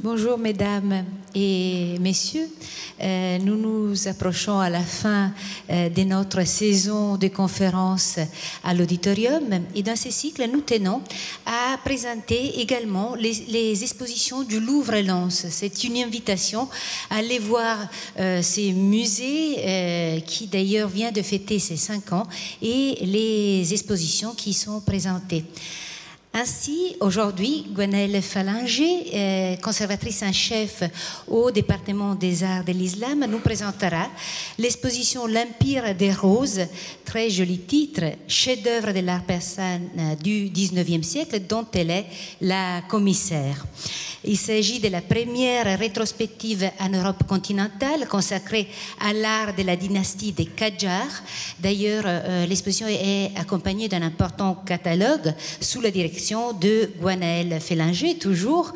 Bonjour mesdames et messieurs, nous nous approchons à la fin de notre saison de conférences à l'auditorium et dans ce cycle nous tenons à présenter également les expositions du Louvre-Lens. C'est une invitation à aller voir ces musées qui d'ailleurs vient de fêter ses 5 ans et les expositions qui sont présentées. Ainsi, aujourd'hui, Gwenaëlle Fallinger, conservatrice en chef au département des arts de l'islam, nous présentera l'exposition L'Empire des Roses, très joli titre, chef-d'œuvre de l'art persan du XIXe siècle, dont elle est la commissaire. Il s'agit de la première rétrospective en Europe continentale consacrée à l'art de la dynastie des Qajars. D'ailleurs, l'exposition est accompagnée d'un important catalogue sous la direction de Gwenaëlle Fallinger, toujours,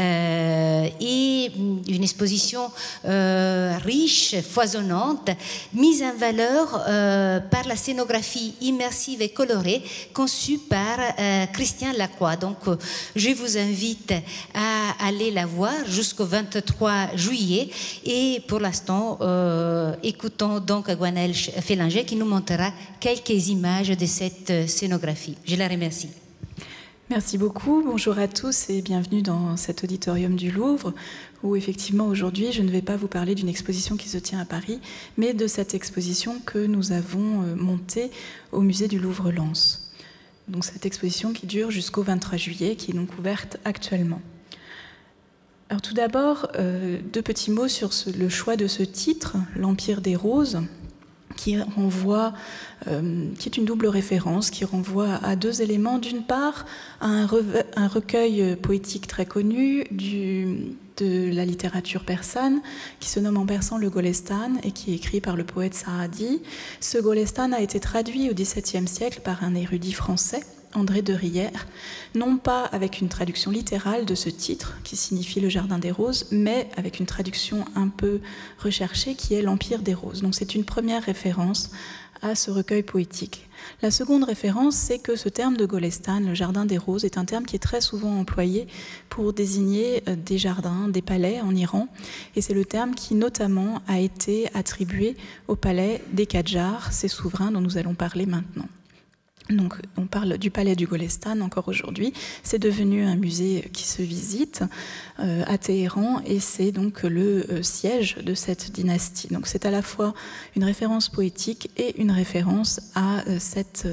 et une exposition riche, foisonnante, mise en valeur par la scénographie immersive et colorée conçue par Christian Lacroix. Donc, je vous invite à aller la voir jusqu'au 23 juillet et pour l'instant écoutons donc Gwenaëlle Fallinger qui nous montrera quelques images de cette scénographie. Je la remercie. Merci beaucoup, bonjour à tous et bienvenue dans cet auditorium du Louvre où effectivement aujourd'hui je ne vais pas vous parler d'une exposition qui se tient à Paris mais de cette exposition que nous avons montée au musée du Louvre-Lens. Donc cette exposition qui dure jusqu'au 23 juillet qui est donc ouverte actuellement. Alors tout d'abord, 2 petits mots sur le choix de ce titre, L'Empire des Roses, qui renvoie, qui est une double référence, qui renvoie à 2 éléments. D'une part, à un recueil poétique très connu de la littérature persane, qui se nomme en persan le Golestan et qui est écrit par le poète Saadi. Ce Golestan a été traduit au XVIIe siècle par un érudit français, André de Rière, non pas avec une traduction littérale de ce titre, qui signifie le Jardin des Roses, mais avec une traduction un peu recherchée, qui est l'Empire des Roses. Donc c'est une première référence à ce recueil poétique. La seconde référence, c'est que ce terme de Golestan, le Jardin des Roses, est un terme qui est très souvent employé pour désigner des jardins, des palais en Iran, et c'est le terme qui notamment a été attribué au palais des Qajars, ces souverains dont nous allons parler maintenant. Donc, on parle du palais du Golestan encore aujourd'hui. C'est devenu un musée qui se visite à Téhéran et c'est donc le siège de cette dynastie. Donc, c'est à la fois une référence poétique et une référence à cette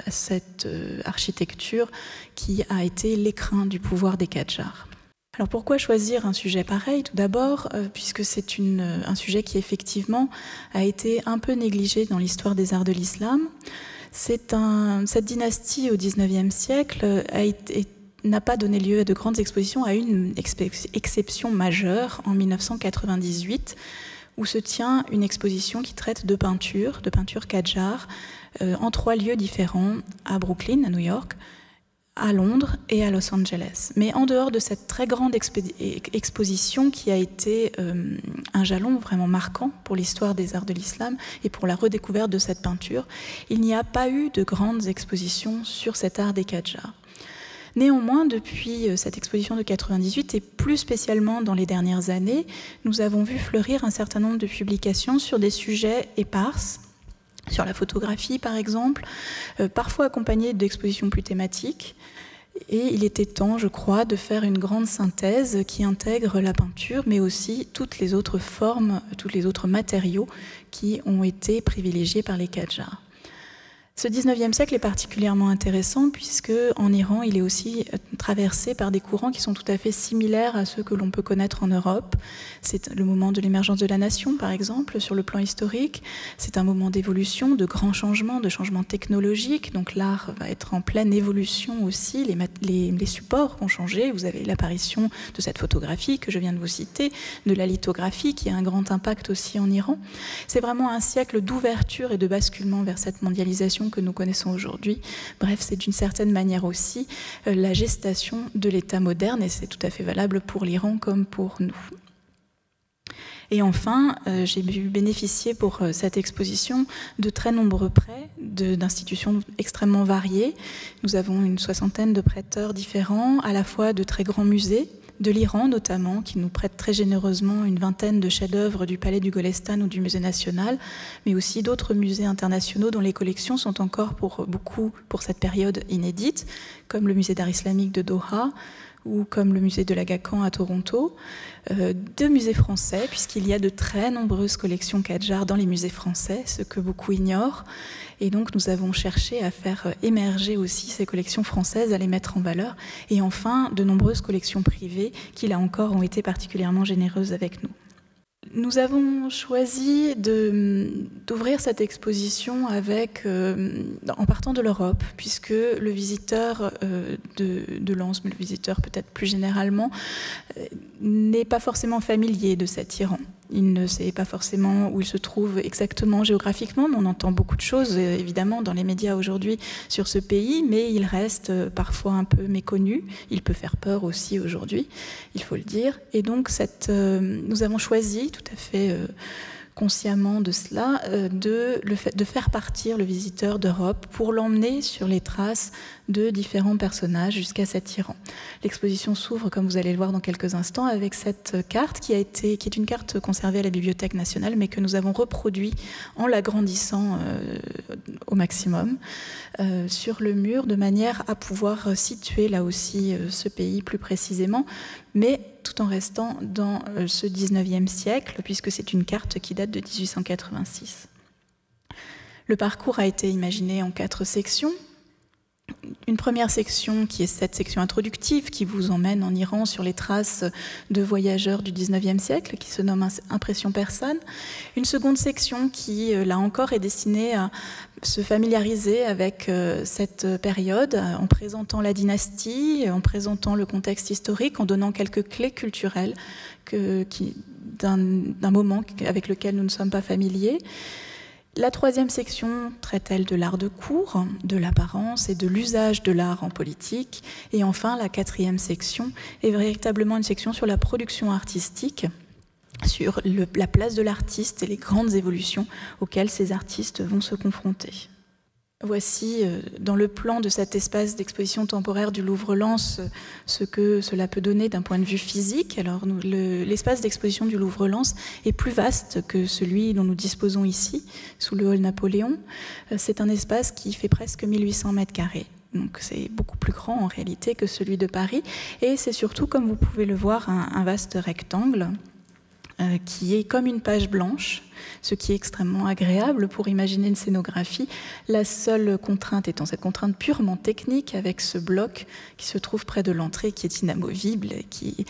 architecture qui a été l'écrin du pouvoir des Qajars. Alors pourquoi choisir un sujet pareil? Tout d'abord, puisque c'est un sujet qui effectivement a été un peu négligé dans l'histoire des arts de l'islam. Cette dynastie au XIXe siècle n'a pas donné lieu à de grandes expositions, à une exception majeure en 1998, où se tient une exposition qui traite de peinture Qajar, en 3 lieux différents, à Brooklyn, à New York, à Londres et à Los Angeles. Mais en dehors de cette très grande exposition qui a été un jalon vraiment marquant pour l'histoire des arts de l'islam et pour la redécouverte de cette peinture, il n'y a pas eu de grandes expositions sur cet art des Qajars. Néanmoins, depuis cette exposition de 98 et plus spécialement dans les dernières années, nous avons vu fleurir un certain nombre de publications sur des sujets éparses, sur la photographie par exemple, parfois accompagnée d'expositions plus thématiques. Et il était temps, je crois, de faire une grande synthèse qui intègre la peinture, mais aussi toutes les autres formes, tous les autres matériaux qui ont été privilégiés par les Qajars. Ce XIXe siècle est particulièrement intéressant puisque en Iran, il est aussi traversé par des courants qui sont tout à fait similaires à ceux que l'on peut connaître en Europe. C'est le moment de l'émergence de la nation, par exemple, sur le plan historique. C'est un moment d'évolution, de grands changements, de changements technologiques. Donc l'art va être en pleine évolution aussi. Les supports vont changer. Vous avez l'apparition de cette photographie que je viens de vous citer, de la lithographie qui a un grand impact aussi en Iran. C'est vraiment un siècle d'ouverture et de basculement vers cette mondialisation que nous connaissons aujourd'hui. Bref, c'est d'une certaine manière aussi la gestation de l'État moderne et c'est tout à fait valable pour l'Iran comme pour nous. Et enfin, j'ai pu bénéficier pour cette exposition de très nombreux prêts d'institutions extrêmement variées. Nous avons une 60aine de prêteurs différents, à la fois de très grands musées, de l'Iran notamment, qui nous prête très généreusement une vingtaine de chefs-d'œuvre du Palais du Golestan ou du Musée national, mais aussi d'autres musées internationaux dont les collections sont encore pour beaucoup, pour cette période, inédites, comme le Musée d'art islamique de Doha, ou comme le musée de l'Aga Khan à Toronto, deux musées français, puisqu'il y a de très nombreuses collections Kadjar dans les musées français, ce que beaucoup ignorent. Et donc nous avons cherché à faire émerger aussi ces collections françaises, à les mettre en valeur. Et enfin, de nombreuses collections privées qui, là encore, ont été particulièrement généreuses avec nous. Nous avons choisi d'ouvrir cette exposition en partant de l'Europe, puisque le visiteur de Lens, mais le visiteur peut-être plus généralement, n'est pas forcément familier de cet Iran. Il ne sait pas forcément où il se trouve exactement géographiquement, mais on entend beaucoup de choses, évidemment, dans les médias aujourd'hui sur ce pays, mais il reste parfois un peu méconnu. Il peut faire peur aussi aujourd'hui, il faut le dire. Et donc, nous avons choisi, tout à fait consciemment de cela, de faire partir le visiteur d'Europe pour l'emmener sur les traces de différents personnages jusqu'à cet Iran. L'exposition s'ouvre, comme vous allez le voir dans quelques instants, avec cette carte qui est une carte conservée à la Bibliothèque nationale, mais que nous avons reproduite en l'agrandissant au maximum sur le mur, de manière à pouvoir situer là aussi ce pays plus précisément, mais tout en restant dans ce 19e siècle, puisque c'est une carte qui date de 1886. Le parcours a été imaginé en 4 sections. Une première section qui est cette section introductive qui vous emmène en Iran sur les traces de voyageurs du 19e siècle qui se nomme Impression persane. Une seconde section qui, là encore, est destinée à se familiariser avec cette période en présentant la dynastie, en présentant le contexte historique, en donnant quelques clés culturelles d'un moment avec lequel nous ne sommes pas familiers. La troisième section traite, elle, de l'art de cour, de l'apparence et de l'usage de l'art en politique. Et enfin, la quatrième section est véritablement une section sur la production artistique, sur la place de l'artiste et les grandes évolutions auxquelles ces artistes vont se confronter. Voici, dans le plan de cet espace d'exposition temporaire du Louvre-Lens, ce que cela peut donner d'un point de vue physique. Alors, l'espace d'exposition du Louvre-Lens est plus vaste que celui dont nous disposons ici, sous le hall Napoléon. C'est un espace qui fait presque 1800 mètres carrés. Donc c'est beaucoup plus grand en réalité que celui de Paris. Et c'est surtout, comme vous pouvez le voir, un vaste rectangle qui est comme une page blanche, ce qui est extrêmement agréable pour imaginer une scénographie. La seule contrainte étant cette contrainte purement technique avec ce bloc qui se trouve près de l'entrée, qui est inamovible, qui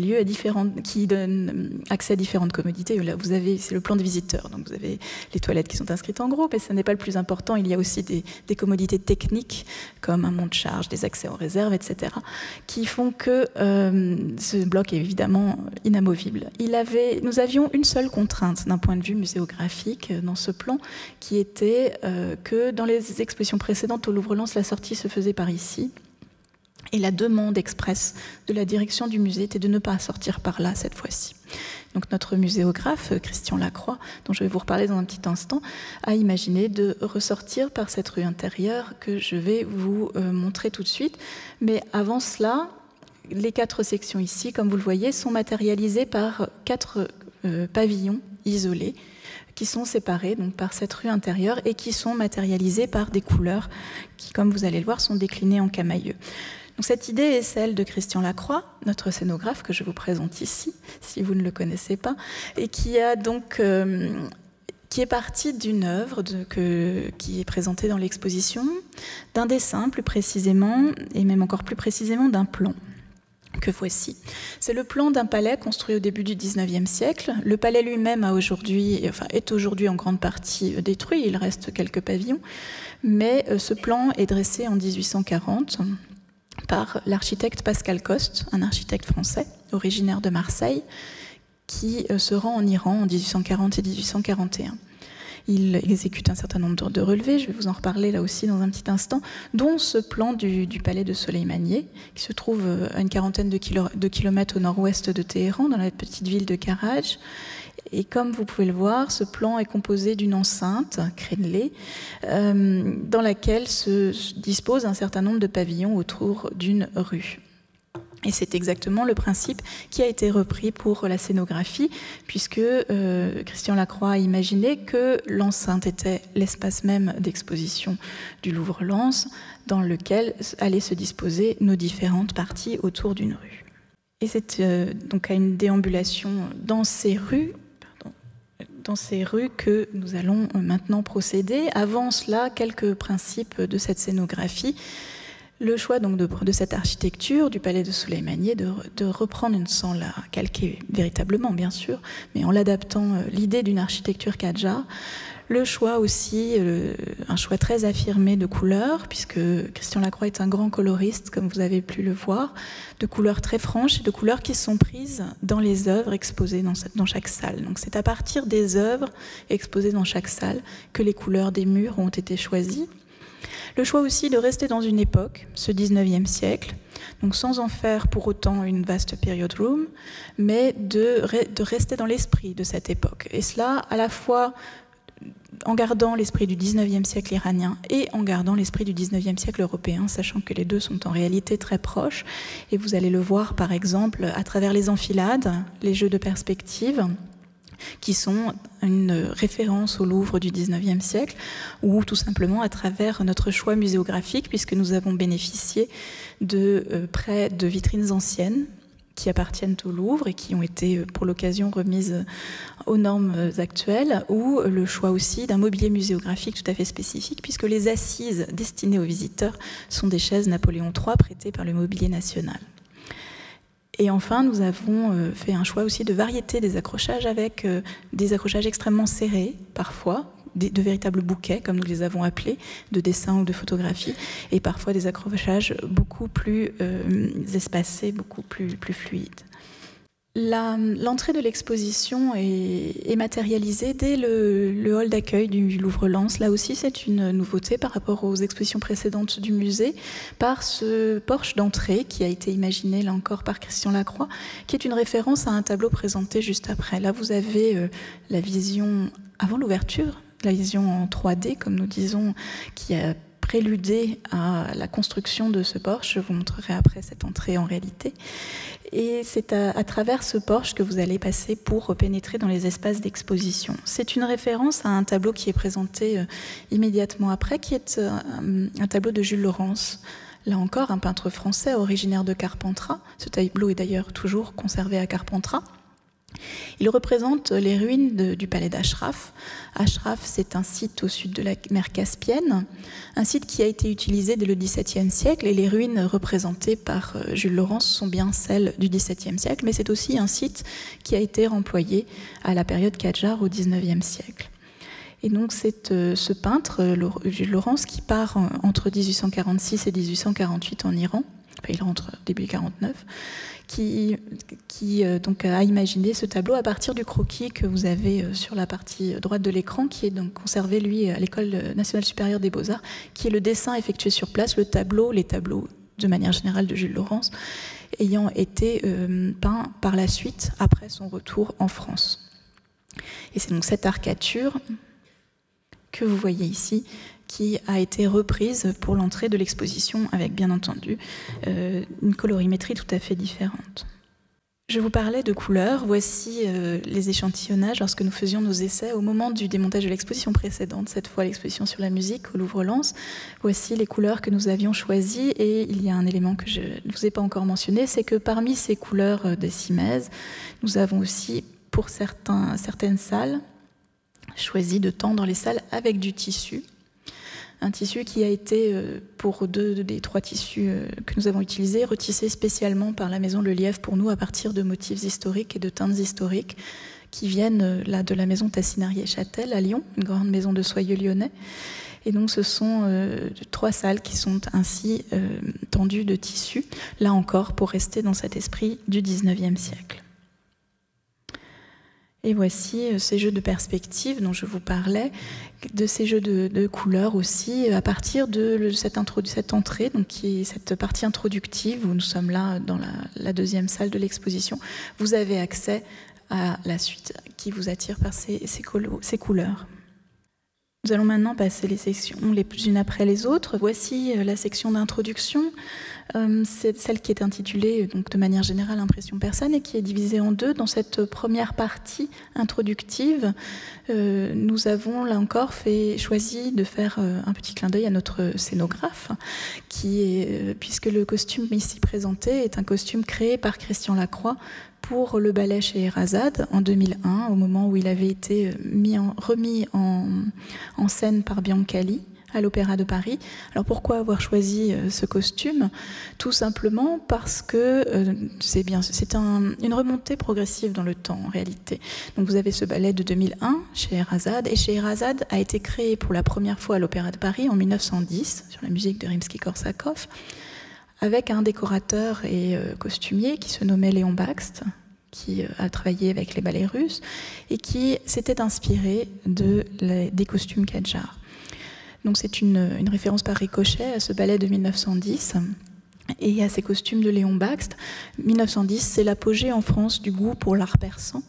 donne accès à différentes commodités. Là, c'est le plan de visiteur, donc vous avez les toilettes qui sont inscrites en gros, mais ce n'est pas le plus important. Il y a aussi des commodités techniques comme un monte-charge, des accès en réserve, etc., qui font que ce bloc est évidemment inamovible. Nous avions une seule contrainte d'un point de vue muséographique dans ce plan, qui était que dans les expositions précédentes au Louvre-Lens, la sortie se faisait par ici. Et la demande expresse de la direction du musée était de ne pas sortir par là cette fois-ci. Donc notre muséographe, Christian Lacroix, dont je vais vous reparler dans un petit instant, a imaginé de ressortir par cette rue intérieure que je vais vous montrer tout de suite. Mais avant cela, les 4 sections ici, comme vous le voyez, sont matérialisées par 4 pavillons isolés qui sont séparés donc, par cette rue intérieure et qui sont matérialisés par des couleurs qui, comme vous allez le voir, sont déclinées en camailleux. Donc, cette idée est celle de Christian Lacroix, notre scénographe que je vous présente ici, si vous ne le connaissez pas, et qui est partie d'une œuvre qui est présentée dans l'exposition, d'un dessin plus précisément, et même encore plus précisément d'un plan que voici. C'est le plan d'un palais construit au début du XIXe siècle. Le palais lui-même est aujourd'hui en grande partie détruit, il reste quelques pavillons, mais ce plan est dressé en 1840 par l'architecte Pascal Coste, un architecte français originaire de Marseille, qui se rend en Iran en 1840 et 1841. Il exécute un certain nombre de relevés, je vais vous en reparler là aussi dans un petit instant, dont ce plan du palais de Soleimaniye, qui se trouve à une quarantaine de kilomètres au nord-ouest de Téhéran, dans la petite ville de Karaj. Et comme vous pouvez le voir, ce plan est composé d'une enceinte crénelée dans laquelle se dispose un certain nombre de pavillons autour d'une rue. Et c'est exactement le principe qui a été repris pour la scénographie, puisque Christian Lacroix a imaginé que l'enceinte était l'espace même d'exposition du Louvre-Lens, dans lequel allaient se disposer nos différentes parties autour d'une rue. Et c'est donc à une déambulation dans ces rues que nous allons maintenant procéder. Avant cela, quelques principes de cette scénographie. Le choix donc de cette architecture du palais de Souleymaniye, de reprendre sans la calquer véritablement bien sûr, mais en l'adaptant l'idée d'une architecture Qajar. Le choix aussi, un choix très affirmé de couleurs, puisque Christian Lacroix est un grand coloriste, comme vous avez pu le voir, de couleurs très franches et de couleurs qui sont prises dans les œuvres exposées dans chaque salle. Donc c'est à partir des œuvres exposées dans chaque salle que les couleurs des murs ont été choisies. Le choix aussi de rester dans une époque, ce 19e siècle, donc sans en faire pour autant une vaste period room, mais de rester dans l'esprit de cette époque. Et cela à la fois en gardant l'esprit du 19e siècle iranien et en gardant l'esprit du 19e siècle européen, sachant que les deux sont en réalité très proches. Et vous allez le voir par exemple à travers les enfilades, les jeux de perspective, qui sont une référence au Louvre du XIXe siècle, ou tout simplement à travers notre choix muséographique, puisque nous avons bénéficié de près de vitrines anciennes qui appartiennent au Louvre et qui ont été pour l'occasion remises aux normes actuelles, ou le choix aussi d'un mobilier muséographique tout à fait spécifique, puisque les assises destinées aux visiteurs sont des chaises Napoléon III prêtées par le Mobilier National. Et enfin, nous avons fait un choix aussi de variété des accrochages, avec des accrochages extrêmement serrés, parfois, de véritables bouquets, comme nous les avons appelés, de dessins ou de photographies, et parfois des accrochages beaucoup plus espacés, beaucoup plus fluides. L'entrée de l'exposition est matérialisée dès le hall d'accueil du Louvre-Lens. Là aussi, c'est une nouveauté par rapport aux expositions précédentes du musée, par ce porche d'entrée qui a été imaginé, là encore, par Christian Lacroix, qui est une référence à un tableau présenté juste après. Là, vous avez la vision avant l'ouverture, la vision en 3D, comme nous disons, qui a préludé à la construction de ce porche. Je vous montrerai après cette entrée en réalité. Et c'est à travers ce porche que vous allez passer pour pénétrer dans les espaces d'exposition. C'est une référence à un tableau qui est présenté immédiatement après, qui est un tableau de Jules Laurens. Là encore, un peintre français originaire de Carpentras. Ce tableau est d'ailleurs toujours conservé à Carpentras. Il représente les ruines du palais d'Ashraf. Ashraf, c'est un site au sud de la mer Caspienne, un site qui a été utilisé dès le XVIIe siècle, et les ruines représentées par Jules Laurens sont bien celles du XVIIe siècle, mais c'est aussi un site qui a été remployé à la période Qajar au XIXe siècle. Et donc c'est ce peintre, Jules Laurens, qui part entre 1846 et 1848 en Iran, enfin il rentre début 49, qui donc a imaginé ce tableau à partir du croquis que vous avez sur la partie droite de l'écran, qui est donc conservé, lui, à l'École nationale supérieure des beaux-arts, qui est le dessin effectué sur place, les tableaux de manière générale de Jules Laurens, ayant été peints par la suite, après son retour en France. Et c'est donc cette arcature que vous voyez ici, qui a été reprise pour l'entrée de l'exposition, avec bien entendu une colorimétrie tout à fait différente. Je vous parlais de couleurs. Voici les échantillonnages lorsque nous faisions nos essais au moment du démontage de l'exposition précédente, cette fois l'exposition sur la musique au Louvre-Lens. Voici les couleurs que nous avions choisies, et il y a un élément que je ne vous ai pas encore mentionné, c'est que parmi ces couleurs des cimaises, nous avons aussi, pour certaines salles, choisi de tendre les salles avec du tissu. Un tissu qui a été, pour deux des trois tissus que nous avons utilisés, retissé spécialement par la maison Le Lièvre pour nous à partir de motifs historiques et de teintes historiques qui viennent là de la maison Tassinarié-Châtel à Lyon, une grande maison de soyeux lyonnais. Et donc ce sont trois salles qui sont ainsi tendues de tissu, là encore pour rester dans cet esprit du XIXe siècle. Et voici ces jeux de perspective dont je vous parlais, de ces jeux de couleurs aussi, à partir de cette entrée, donc qui est cette partie introductive où nous sommes là dans la deuxième salle de l'exposition. Vous avez accès à la suite qui vous attire par ces couleurs. Nous allons maintenant passer les sections les unes après les autres. Voici la section d'introduction. C'est celle qui est intitulée donc, de manière générale Impression persane et qui est divisée en deux. Dans cette première partie introductive, nous avons là encore choisi de faire un petit clin d'œil à notre scénographe, puisque le costume ici présenté est un costume créé par Christian Lacroix pour le ballet Scheherazade en 2001, au moment où il avait été remis en scène par Biancali à l'Opéra de Paris. Alors pourquoi avoir choisi ce costume? Tout simplement parce que c'est une remontée progressive dans le temps en réalité. Donc vous avez ce ballet de 2001, Scheherazade, et Scheherazade a été créé pour la première fois à l'Opéra de Paris en 1910 sur la musique de Rimsky-Korsakov, avec un décorateur et costumier qui se nommait Léon Bakst, qui a travaillé avec les ballets russes et qui s'était inspiré des costumes Kadjar. Donc c'est une référence par ricochet à ce ballet de 1910 et à ces costumes de Léon Bakst. 1910, c'est l'apogée en France du goût pour l'art persan.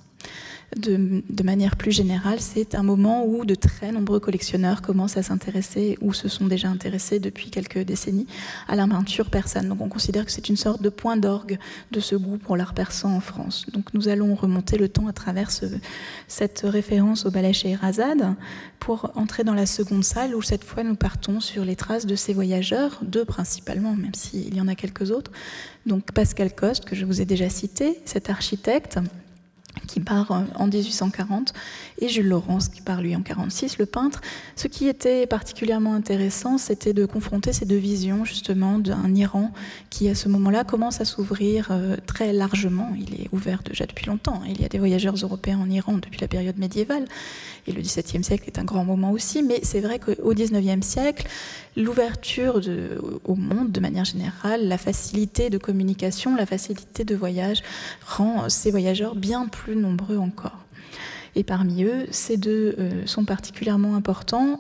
De manière plus générale, c'est un moment où de très nombreux collectionneurs commencent à s'intéresser, ou se sont déjà intéressés depuis quelques décennies, à la peinture persane. Donc on considère que c'est une sorte de point d'orgue de ce goût pour l'art persan en France. Donc nous allons remonter le temps à travers cette référence au ballet Scheherazade pour entrer dans la seconde salle, où cette fois nous partons sur les traces de ces voyageurs, deux principalement, même s'il y en a quelques autres. Donc Pascal Coste, que je vous ai déjà cité, cet architecte, qui part en 1840, et Jules Laurens, qui part lui en 1846, le peintre. Ce qui était particulièrement intéressant, c'était de confronter ces deux visions, justement, d'un Iran qui, à ce moment-là, commence à s'ouvrir très largement. Il est ouvert déjà depuis longtemps. Il y a des voyageurs européens en Iran depuis la période médiévale, et le XVIIe siècle est un grand moment aussi, mais c'est vrai qu'au XIXe siècle, l'ouverture au monde, de manière générale, la facilité de communication, la facilité de voyage, rend ces voyageurs bien plus nombreux encore. Et parmi eux, ces deux sont particulièrement importants.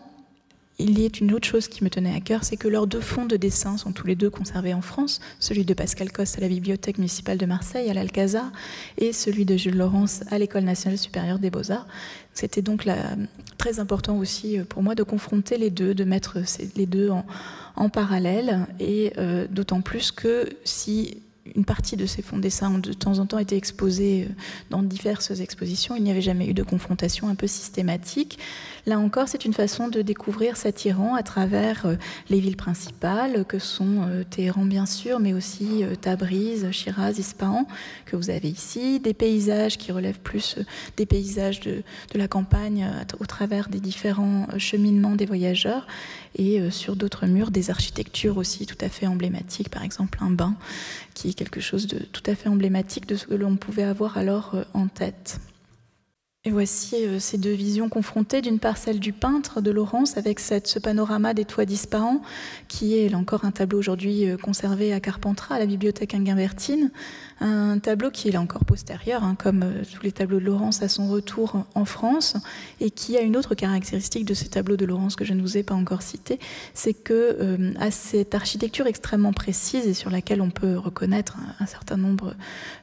Il y a une autre chose qui me tenait à cœur, c'est que leurs deux fonds de dessin sont tous les deux conservés en France, celui de Pascal Coste à la Bibliothèque municipale de Marseille, à l'Alcazar, et celui de Jules Laurens à l'École nationale supérieure des beaux-arts. C'était donc très important aussi pour moi de confronter les deux, de mettre les deux en parallèle, et d'autant plus que si une partie de ces fonds de dessin ont de temps en temps été exposés dans diverses expositions, il n'y avait jamais eu de confrontation un peu systématique. Là encore, c'est une façon de découvrir cet Iran à travers les villes principales, que sont Téhéran bien sûr, mais aussi Tabriz, Shiraz, Ispahan, que vous avez ici, des paysages qui relèvent plus des paysages de la campagne au travers des différents cheminements des voyageurs, et sur d'autres murs, des architectures aussi tout à fait emblématiques, par exemple un bain, qui est quelque chose de tout à fait emblématique de ce que l'on pouvait avoir alors en tête. Et voici ces deux visions confrontées, d'une part celle du peintre de Laurens avec ce panorama des toits d'Ispahan, qui est là encore un tableau aujourd'hui conservé à Carpentras, à la bibliothèque Inguimbertine, un tableau qui est là encore postérieur, comme tous les tableaux de Laurens à son retour en France, et qui a une autre caractéristique de ces tableaux de Laurens que je ne vous ai pas encore cités, c'est que à cette architecture extrêmement précise et sur laquelle on peut reconnaître un certain nombre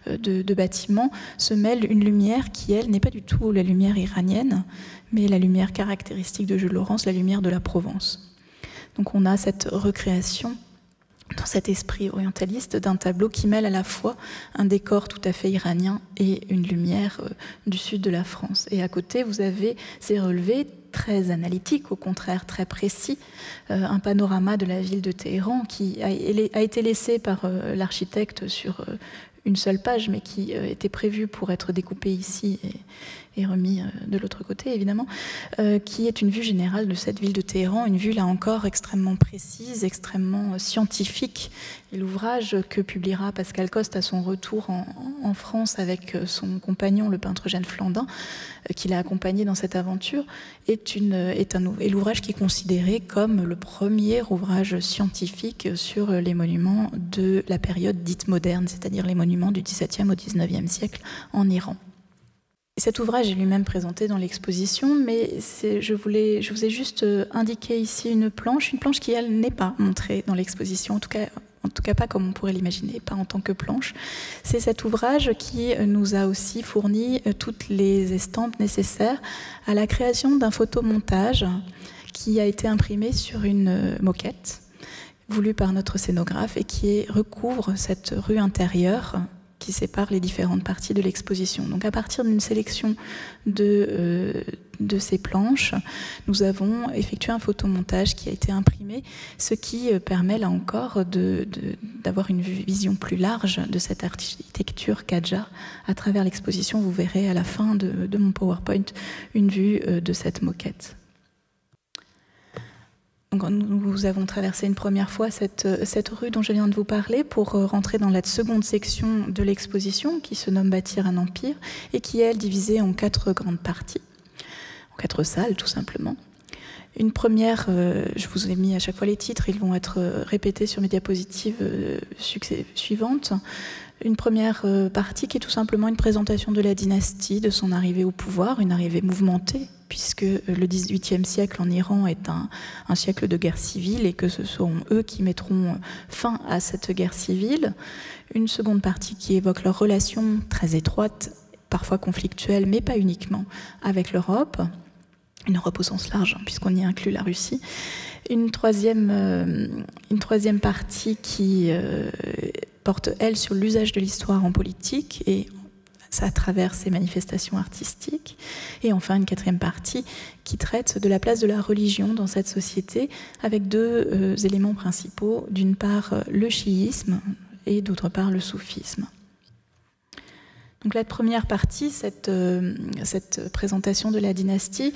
de bâtiments, se mêle une lumière qui, elle, n'est pas du tout la lumière iranienne, mais la lumière caractéristique de Jules Laurens, la lumière de la Provence. Donc on a cette recréation dans cet esprit orientaliste d'un tableau qui mêle à la fois un décor tout à fait iranien et une lumière du sud de la France. Et à côté, vous avez ces relevés très analytiques, au contraire très précis, un panorama de la ville de Téhéran qui a été laissé par l'architecte sur une seule page, mais qui était prévu pour être découpé ici et remis de l'autre côté, évidemment, qui est une vue générale de cette ville de Téhéran, une vue là encore extrêmement précise, extrêmement scientifique. Et l'ouvrage que publiera Pascal Coste à son retour en France avec son compagnon, le peintre Eugène Flandin, qui l'a accompagné dans cette aventure, est l'ouvrage qui est considéré comme le premier ouvrage scientifique sur les monuments de la période dite moderne, c'est-à-dire les monuments du XVIIe au XIXe siècle en Iran. Cet ouvrage est lui-même présenté dans l'exposition, mais je vous ai juste indiqué ici une planche qui, elle, n'est pas montrée dans l'exposition, en tout cas pas comme on pourrait l'imaginer, pas en tant que planche. C'est cet ouvrage qui nous a aussi fourni toutes les estampes nécessaires à la création d'un photomontage qui a été imprimé sur une moquette voulue par notre scénographe et qui recouvre cette rue intérieure qui sépare les différentes parties de l'exposition. Donc à partir d'une sélection de ces planches, nous avons effectué un photomontage qui a été imprimé, ce qui permet là encore d'avoir une vision plus large de cette architecture Qajar. À travers l'exposition, vous verrez à la fin de mon PowerPoint une vue de cette moquette. Donc, nous avons traversé une première fois cette rue dont je viens de vous parler pour rentrer dans la seconde section de l'exposition qui se nomme Bâtir un empire et qui est, elle, divisée en 4 grandes parties, en 4 salles tout simplement. Une première, je vous ai mis à chaque fois les titres, ils vont être répétés sur mes diapositives suivantes. Une première partie qui est tout simplement une présentation de la dynastie, de son arrivée au pouvoir, une arrivée mouvementée, puisque le XVIIIe siècle en Iran est un siècle de guerre civile et que ce sont eux qui mettront fin à cette guerre civile. Une seconde partie qui évoque leur relation très étroite, parfois conflictuelle, mais pas uniquement, avec l'Europe. Une Europe au sens large, puisqu'on y inclut la Russie. Une troisième partie qui porte, elle, sur l'usage de l'histoire en politique et ça à travers ses manifestations artistiques. Et enfin, une 4e partie qui traite de la place de la religion dans cette société avec 2 éléments principaux. D'une part, le chiisme et d'autre part, le soufisme. Donc la première partie, cette présentation de la dynastie,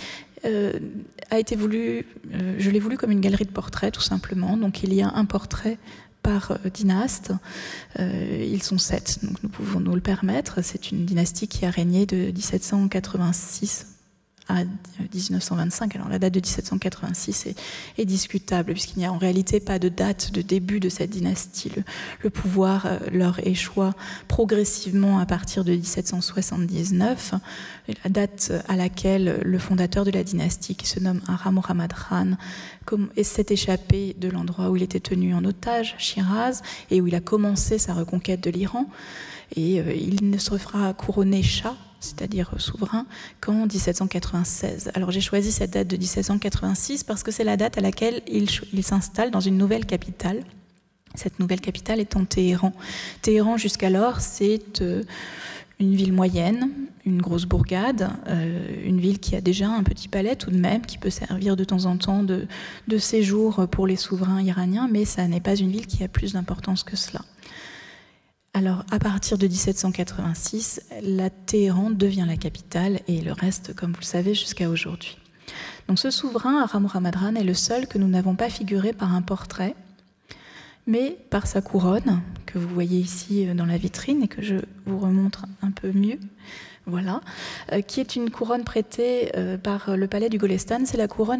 a été voulue, je l'ai voulu comme une galerie de portraits tout simplement. Donc il y a un portrait par dynaste, ils sont 7, donc nous pouvons nous le permettre. C'est une dynastie qui a régné de 1786 à 1925. Alors la date de 1786 est discutable puisqu'il n'y a en réalité pas de date de début de cette dynastie. Le pouvoir leur échoua progressivement à partir de 1779. La date à laquelle le fondateur de la dynastie, qui se nomme Ara Mohammad Khan, s'est échappé de l'endroit où il était tenu en otage, Shiraz, et où il a commencé sa reconquête de l'Iran. Et il ne se fera couronner Shah, c'est-à-dire souverain, qu'en 1796. Alors j'ai choisi cette date de 1786 parce que c'est la date à laquelle il s'installe dans une nouvelle capitale. Cette nouvelle capitale étant Téhéran. Téhéran, jusqu'alors, c'est une ville moyenne, une grosse bourgade, une ville qui a déjà un petit palais tout de même, qui peut servir de temps en temps de séjour pour les souverains iraniens, mais ça n'est pas une ville qui a plus d'importance que cela. Alors, à partir de 1786, la Téhéran devient la capitale et le reste, comme vous le savez, jusqu'à aujourd'hui. Donc ce souverain, Ara Mohammad Khan, est le seul que nous n'avons pas figuré par un portrait, mais par sa couronne, que vous voyez ici dans la vitrine et que je vous remontre un peu mieux, voilà, qui est une couronne prêtée par le palais du Golestan. C'est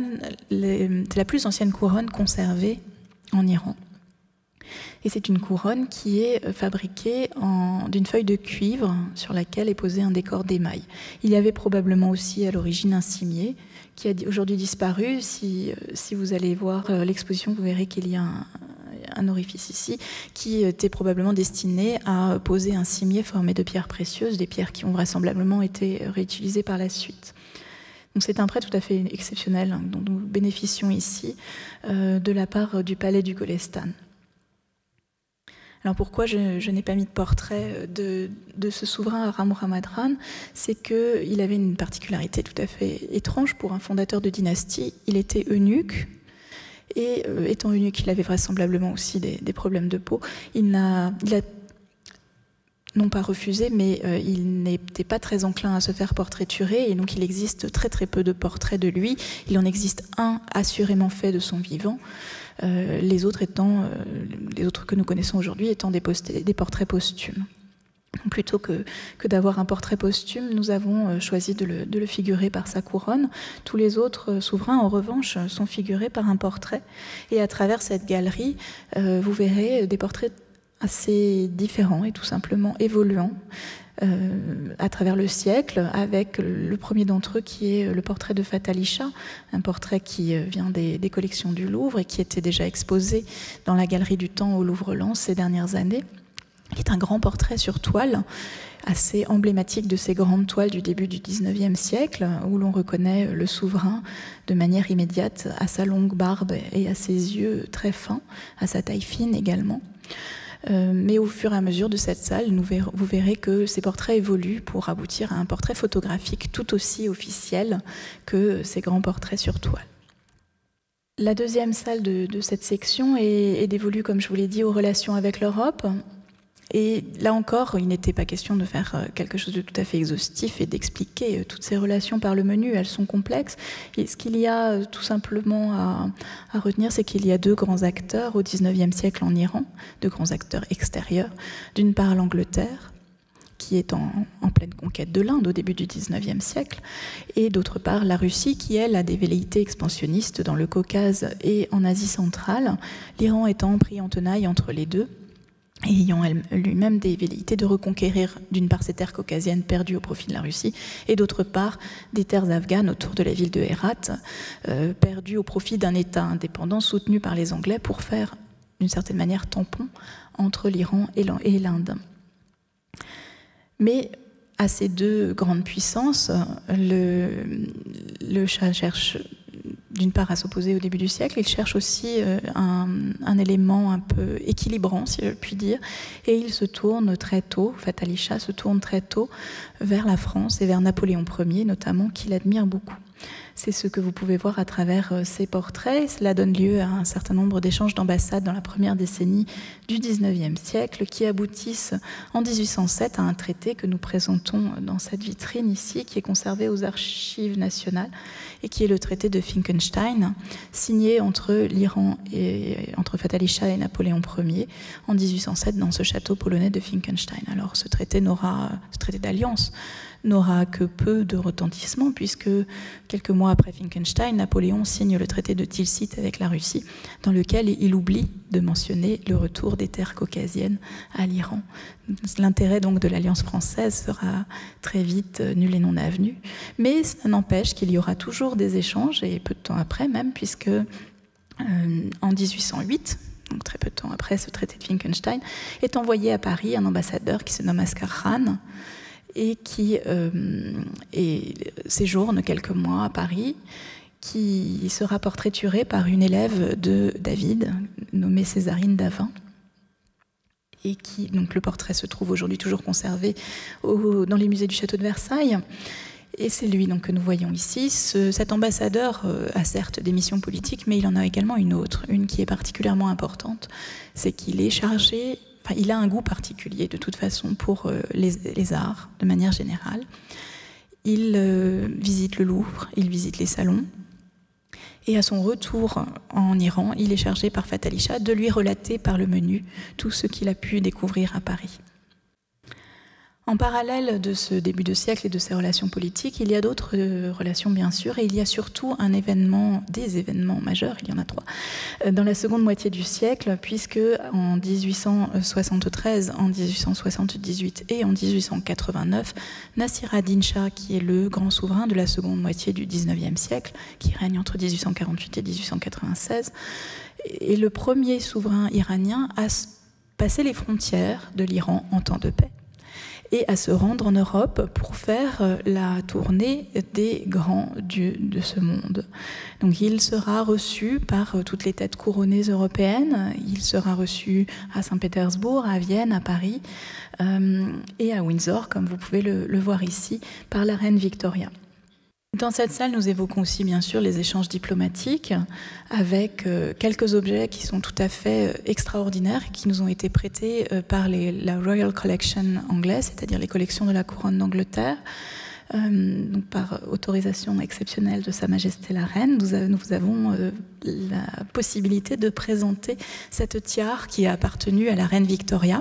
la plus ancienne couronne conservée en Iran. Et c'est une couronne qui est fabriquée d'une feuille de cuivre sur laquelle est posé un décor d'émail. Il y avait probablement aussi à l'origine un cimier qui a aujourd'hui disparu. Si vous allez voir l'exposition, vous verrez qu'il y a un orifice ici qui était probablement destiné à poser un cimier formé de pierres précieuses, des pierres qui ont vraisemblablement été réutilisées par la suite. Donc c'est un prêt tout à fait exceptionnel dont nous bénéficions ici de la part du palais du Golestan. Alors pourquoi je n'ai pas mis de portrait de ce souverain Ara Mohammad Khan? C'est qu'il avait une particularité tout à fait étrange pour un fondateur de dynastie. Il était eunuque, et étant eunuque, il avait vraisemblablement aussi des problèmes de peau. Il a non pas refusé, mais il n'était pas très enclin à se faire portraiturer, et donc il existe très très peu de portraits de lui. Il en existe un assurément fait de son vivant. Les autres que nous connaissons aujourd'hui étant des portraits posthumes. Plutôt que d'avoir un portrait posthume, nous avons choisi de le figurer par sa couronne. Tous les autres souverains, en revanche, sont figurés par un portrait. Et à travers cette galerie, vous verrez des portraits assez différents et tout simplement évoluants à travers le siècle, avec le premier d'entre eux qui est le portrait de Fatali Shah, un portrait qui vient des collections du Louvre et qui était déjà exposé dans la Galerie du Temps au Louvre-Lens ces dernières années. qui est un grand portrait sur toile, assez emblématique de ces grandes toiles du début du XIXe siècle, où l'on reconnaît le souverain de manière immédiate à sa longue barbe et à ses yeux très fins, à sa taille fine également. Mais au fur et à mesure de cette salle, vous verrez que ces portraits évoluent pour aboutir à un portrait photographique tout aussi officiel que ces grands portraits sur toile. La deuxième salle de cette section est dévolue, comme je vous l'ai dit, aux relations avec l'Europe. Et là encore, il n'était pas question de faire quelque chose de tout à fait exhaustif et d'expliquer toutes ces relations par le menu. Elles sont complexes. Et ce qu'il y a tout simplement à retenir, c'est qu'il y a deux grands acteurs au XIXe siècle en Iran, deux grands acteurs extérieurs. D'une part, l'Angleterre, qui est en pleine conquête de l'Inde au début du XIXe siècle, et d'autre part la Russie, qui elle a des velléités expansionnistes dans le Caucase et en Asie centrale, l'Iran étant pris en tenaille entre les deux, et ayant lui-même des velléités de reconquérir d'une part ces terres caucasiennes perdues au profit de la Russie, et d'autre part des terres afghanes autour de la ville de Hérat, perdues au profit d'un État indépendant soutenu par les Anglais pour faire d'une certaine manière tampon entre l'Iran et l'Inde. Mais à ces deux grandes puissances, le Shah cherche d'une part à s'opposer au début du siècle, il cherche aussi un élément un peu équilibrant, si je puis dire, et il se tourne très tôt, Fath Ali Shah se tourne très tôt vers la France et vers Napoléon Ier notamment, qu'il admire beaucoup. C'est ce que vous pouvez voir à travers ces portraits. Cela donne lieu à un certain nombre d'échanges d'ambassades dans la première décennie du XIXe siècle qui aboutissent en 1807 à un traité que nous présentons dans cette vitrine ici, qui est conservé aux archives nationales et qui est le traité de Finkenstein, signé entre l'Iran et entre Fath Ali Shah et Napoléon Ier en 1807 dans ce château polonais de Finkenstein. Alors ce traité d'alliance n'aura que peu de retentissement puisque quelques mois après Finkenstein, Napoléon signe le traité de Tilsit avec la Russie, dans lequel il oublie de mentionner le retour des terres caucasiennes à l'Iran. L'intérêt donc de l'alliance française sera très vite nul et non avenu, mais ça n'empêche qu'il y aura toujours des échanges, et peu de temps après même, puisque en 1808, donc très peu de temps après ce traité de Finkenstein, est envoyé à Paris un ambassadeur qui se nomme Asghar Khan, et qui séjourne quelques mois à Paris, qui sera portraituré par une élève de David, nommée Césarine Davin, et qui, donc le portrait se trouve aujourd'hui toujours conservé dans les musées du château de Versailles. Et c'est lui donc que nous voyons ici. Cet ambassadeur a certes des missions politiques, mais il en a également une autre, une qui est particulièrement importante, c'est qu'il est chargé. Enfin, il a un goût particulier, de toute façon, pour les arts, de manière générale. Il visite le Louvre, il visite les salons. Et à son retour en Iran, il est chargé par Fath Ali Shah de lui relater par le menu tout ce qu'il a pu découvrir à Paris. En parallèle de ce début de siècle et de ces relations politiques, il y a d'autres relations bien sûr, et il y a surtout des événements majeurs, il y en a 3, dans la seconde moitié du siècle, puisque en 1873, en 1878 et en 1889, Nasir ad-Din Shah, qui est le grand souverain de la seconde moitié du XIXe siècle, qui règne entre 1848 et 1896, est le premier souverain iranien à passer les frontières de l'Iran en temps de paix, et à se rendre en Europe pour faire la tournée des grands dieux de ce monde. Donc il sera reçu par toutes les têtes couronnées européennes, il sera reçu à Saint-Pétersbourg, à Vienne, à Paris et à Windsor, comme vous pouvez le voir ici, par la reine Victoria. Dans cette salle, nous évoquons aussi bien sûr les échanges diplomatiques avec quelques objets qui sont tout à fait extraordinaires et qui nous ont été prêtés par la Royal Collection anglaise, c'est-à-dire les collections de la couronne d'Angleterre. Donc par autorisation exceptionnelle de Sa Majesté la Reine, nous avons la possibilité de présenter cette tiare qui a appartenu à la reine Victoria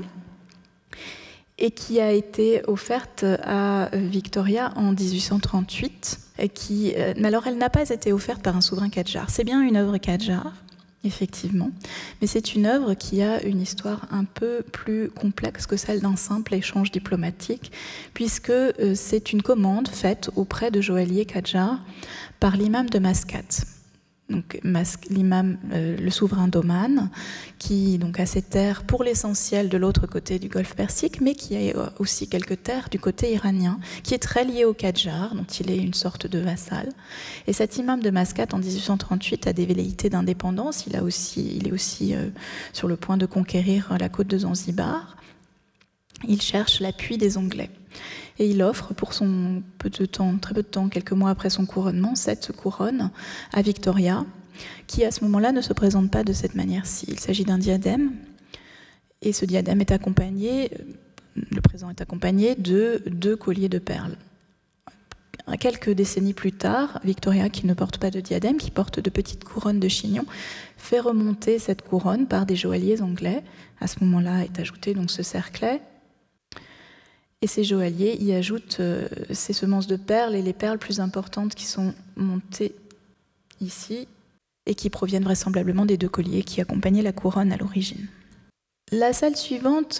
et qui a été offerte à Victoria en 1838. Mais alors, elle n'a pas été offerte par un souverain Kadjar. C'est bien une œuvre Kadjar, effectivement, mais c'est une œuvre qui a une histoire un peu plus complexe que celle d'un simple échange diplomatique, puisque c'est une commande faite auprès de joaillier Kadjar par l'imam de Mascate. donc l'imam, le souverain d'Oman, qui donc a ses terres pour l'essentiel de l'autre côté du Golfe Persique, mais qui a aussi quelques terres du côté iranien, qui est très lié au Kadjar, dont il est une sorte de vassal. Et cet imam de Mascate, en 1838, a des velléités d'indépendance. Il est aussi sur le point de conquérir la côte de Zanzibar. Il cherche l'appui des Anglais. Et il offre pour son très peu de temps, quelques mois après son couronnement, cette couronne à Victoria, qui à ce moment-là ne se présente pas de cette manière-ci. Il s'agit d'un diadème, et ce diadème est accompagné, le présent est accompagné de 2 colliers de perles. Quelques décennies plus tard, Victoria, qui ne porte pas de diadème, qui porte de petites couronnes de chignon, fait remonter cette couronne par des joailliers anglais. À ce moment-là est ajouté donc ce cerclet. Et ces joailliers y ajoutent ces semences de perles et les perles plus importantes qui sont montées ici et qui proviennent vraisemblablement des 2 colliers qui accompagnaient la couronne à l'origine. La salle suivante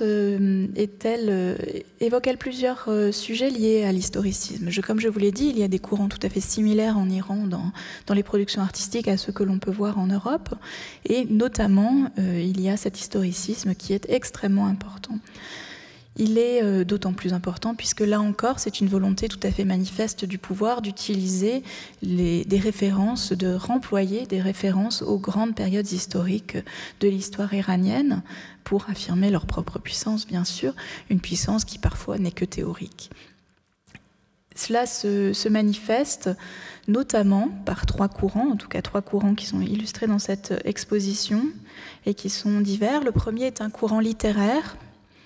évoque plusieurs sujets liés à l'historicisme. Comme je vous l'ai dit, il y a des courants tout à fait similaires en Iran dans les productions artistiques à ceux que l'on peut voir en Europe. Et notamment, il y a cet historicisme qui est extrêmement important. Il est d'autant plus important puisque là encore, c'est une volonté tout à fait manifeste du pouvoir d'utiliser des références, de remployer des références aux grandes périodes historiques de l'histoire iranienne pour affirmer leur propre puissance, bien sûr, une puissance qui parfois n'est que théorique. Cela se manifeste notamment par 3 courants, en tout cas 3 courants qui sont illustrés dans cette exposition et qui sont divers. Le premier est un courant littéraire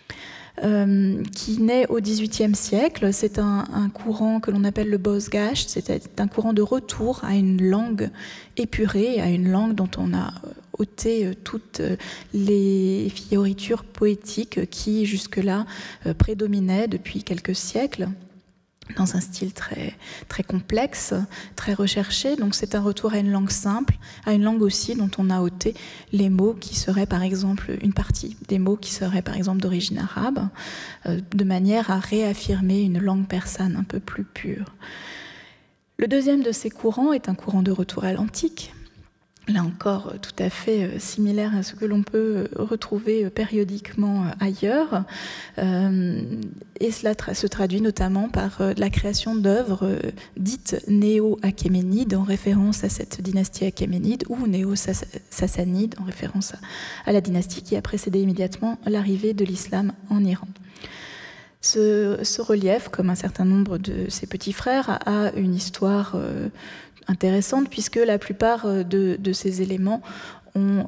qui naît au XVIIIe siècle. C'est un courant que l'on appelle le Bozgach, c'est un courant de retour à une langue épurée, à une langue dont on a ôté toutes les fioritures poétiques qui jusque-là prédominaient depuis quelques siècles, dans un style très, très complexe, très recherché. Donc c'est un retour à une langue simple, à une langue aussi dont on a ôté les mots qui seraient par exemple, une partie des mots qui seraient par exemple d'origine arabe, de manière à réaffirmer une langue persane un peu plus pure. Le deuxième de ces courants est un courant de retour à l'antique, là encore tout à fait similaire à ce que l'on peut retrouver périodiquement ailleurs. Et cela se traduit notamment par la création d'œuvres dites néo-achéménides, en référence à cette dynastie achéménide, ou néo-sassanide, en référence à la dynastie qui a précédé immédiatement l'arrivée de l'islam en Iran. Ce relief, comme un certain nombre de ses petits frères, a une histoire intéressante puisque la plupart de ces éléments ont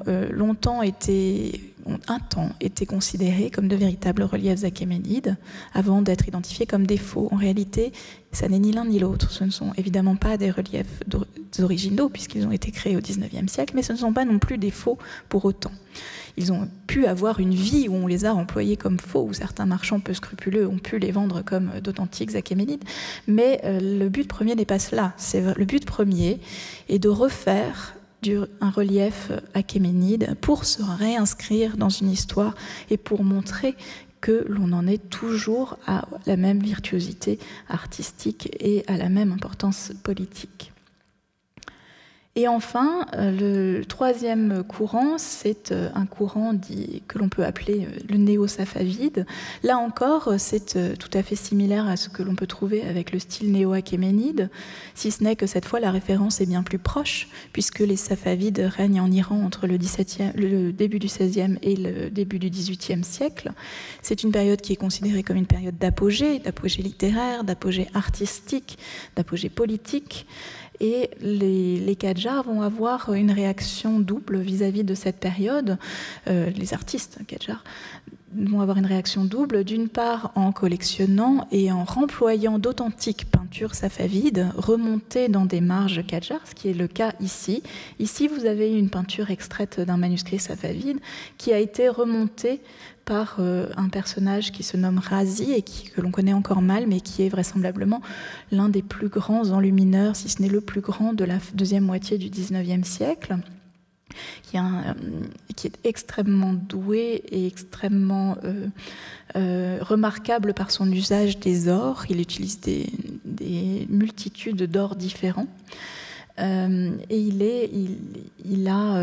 un temps été considérés comme de véritables reliefs achéménides avant d'être identifiés comme des faux. En réalité, ça n'est ni l'un ni l'autre. Ce ne sont évidemment pas des reliefs originaux puisqu'ils ont été créés au XIXe siècle, mais ce ne sont pas non plus des faux pour autant. Ils ont pu avoir une vie où on les a employés comme faux, où certains marchands peu scrupuleux ont pu les vendre comme d'authentiques achéménides. Mais le but premier n'est pas cela. Le but premier est de refaire un relief achéménide pour se réinscrire dans une histoire et pour montrer que l'on en est toujours à la même virtuosité artistique et à la même importance politique. Et enfin, le troisième courant, c'est un courant que l'on peut appeler le néo-safavide. Là encore, c'est tout à fait similaire à ce que l'on peut trouver avec le style néo-achéménide, si ce n'est que cette fois la référence est bien plus proche, puisque les safavides règnent en Iran entre le début du XVIe et le début du XVIIIe siècle. C'est une période qui est considérée comme une période d'apogée littéraire, d'apogée artistique, d'apogée politique. Et les Qadjars vont avoir une réaction double vis-à-vis de cette période. Les artistes Qadjars vont avoir une réaction double, d'une part en collectionnant et en remployant d'authentiques peintures safavides remontées dans des marges Qadjars, ce qui est le cas ici. Ici, vous avez une peinture extraite d'un manuscrit safavide qui a été remontée par un personnage qui se nomme Razi et que l'on connaît encore mal, mais qui est vraisemblablement l'un des plus grands enlumineurs, si ce n'est le plus grand de la deuxième moitié du XIXe siècle, qui est extrêmement doué et extrêmement remarquable par son usage des ors. Il utilise des multitudes d'ors différents. Et il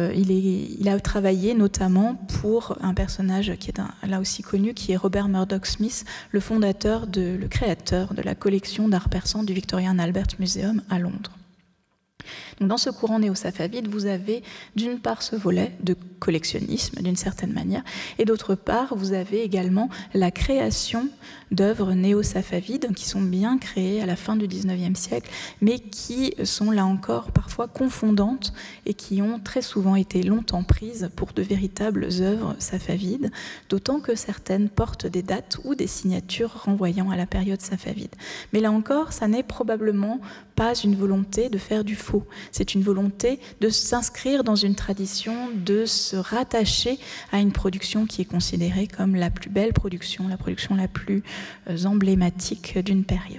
a travaillé notamment pour un personnage qui est là aussi connu, qui est Robert Murdoch Smith, le créateur de la collection d'art persan du Victoria and Albert Museum à Londres. Donc dans ce courant néo-safavide, vous avez d'une part ce volet de collectionnisme d'une certaine manière, et d'autre part vous avez également la création d'œuvres néo-safavides qui sont bien créées à la fin du XIXe siècle, mais qui sont là encore parfois confondantes et qui ont très souvent été longtemps prises pour de véritables œuvres safavides, d'autant que certaines portent des dates ou des signatures renvoyant à la période safavide. Mais là encore, ça n'est probablement pas une volonté de faire du faux. C'est une volonté de s'inscrire dans une tradition, de se rattacher à une production qui est considérée comme la plus belle production, la production la plus emblématique d'une période.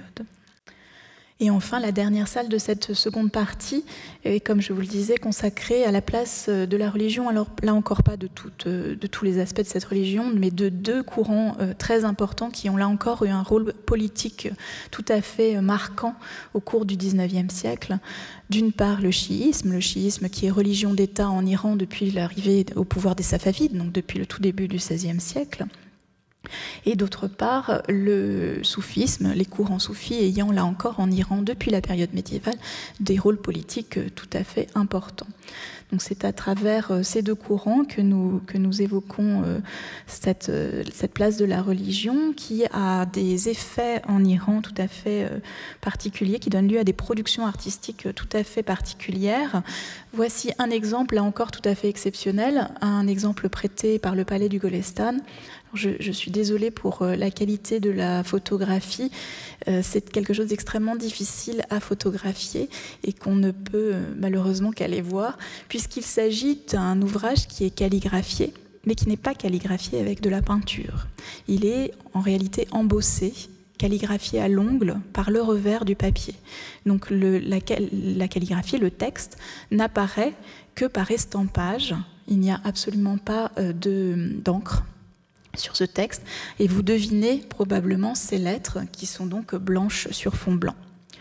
Et enfin, la dernière salle de cette seconde partie est, comme je vous le disais, consacrée à la place de la religion. Alors là encore pas de tous les aspects de cette religion, mais de deux courants très importants qui ont là encore eu un rôle politique tout à fait marquant au cours du XIXe siècle. D'une part, le chiisme qui est religion d'État en Iran depuis l'arrivée au pouvoir des Safavides, donc depuis le tout début du XVIe siècle. Et d'autre part, le soufisme, les courants soufis ayant là encore en Iran, depuis la période médiévale, des rôles politiques tout à fait importants. Donc c'est à travers ces deux courants que nous évoquons cette place de la religion qui a des effets en Iran tout à fait particuliers, qui donnent lieu à des productions artistiques tout à fait particulières. Voici un exemple là encore tout à fait exceptionnel, un exemple prêté par le Palais du Golestan. Je suis désolée pour la qualité de la photographie. C'est quelque chose d'extrêmement difficile à photographier et qu'on ne peut malheureusement qu'aller voir, puisqu'il s'agit d'un ouvrage qui est calligraphié, mais qui n'est pas calligraphié avec de la peinture. Il est en réalité embossé, calligraphié à l'ongle par le revers du papier. Donc la calligraphie, le texte, n'apparaît que par estampage. Il n'y a absolument pas d'encre sur ce texte, et vous devinez probablement ces lettres qui sont donc blanches sur fond blanc.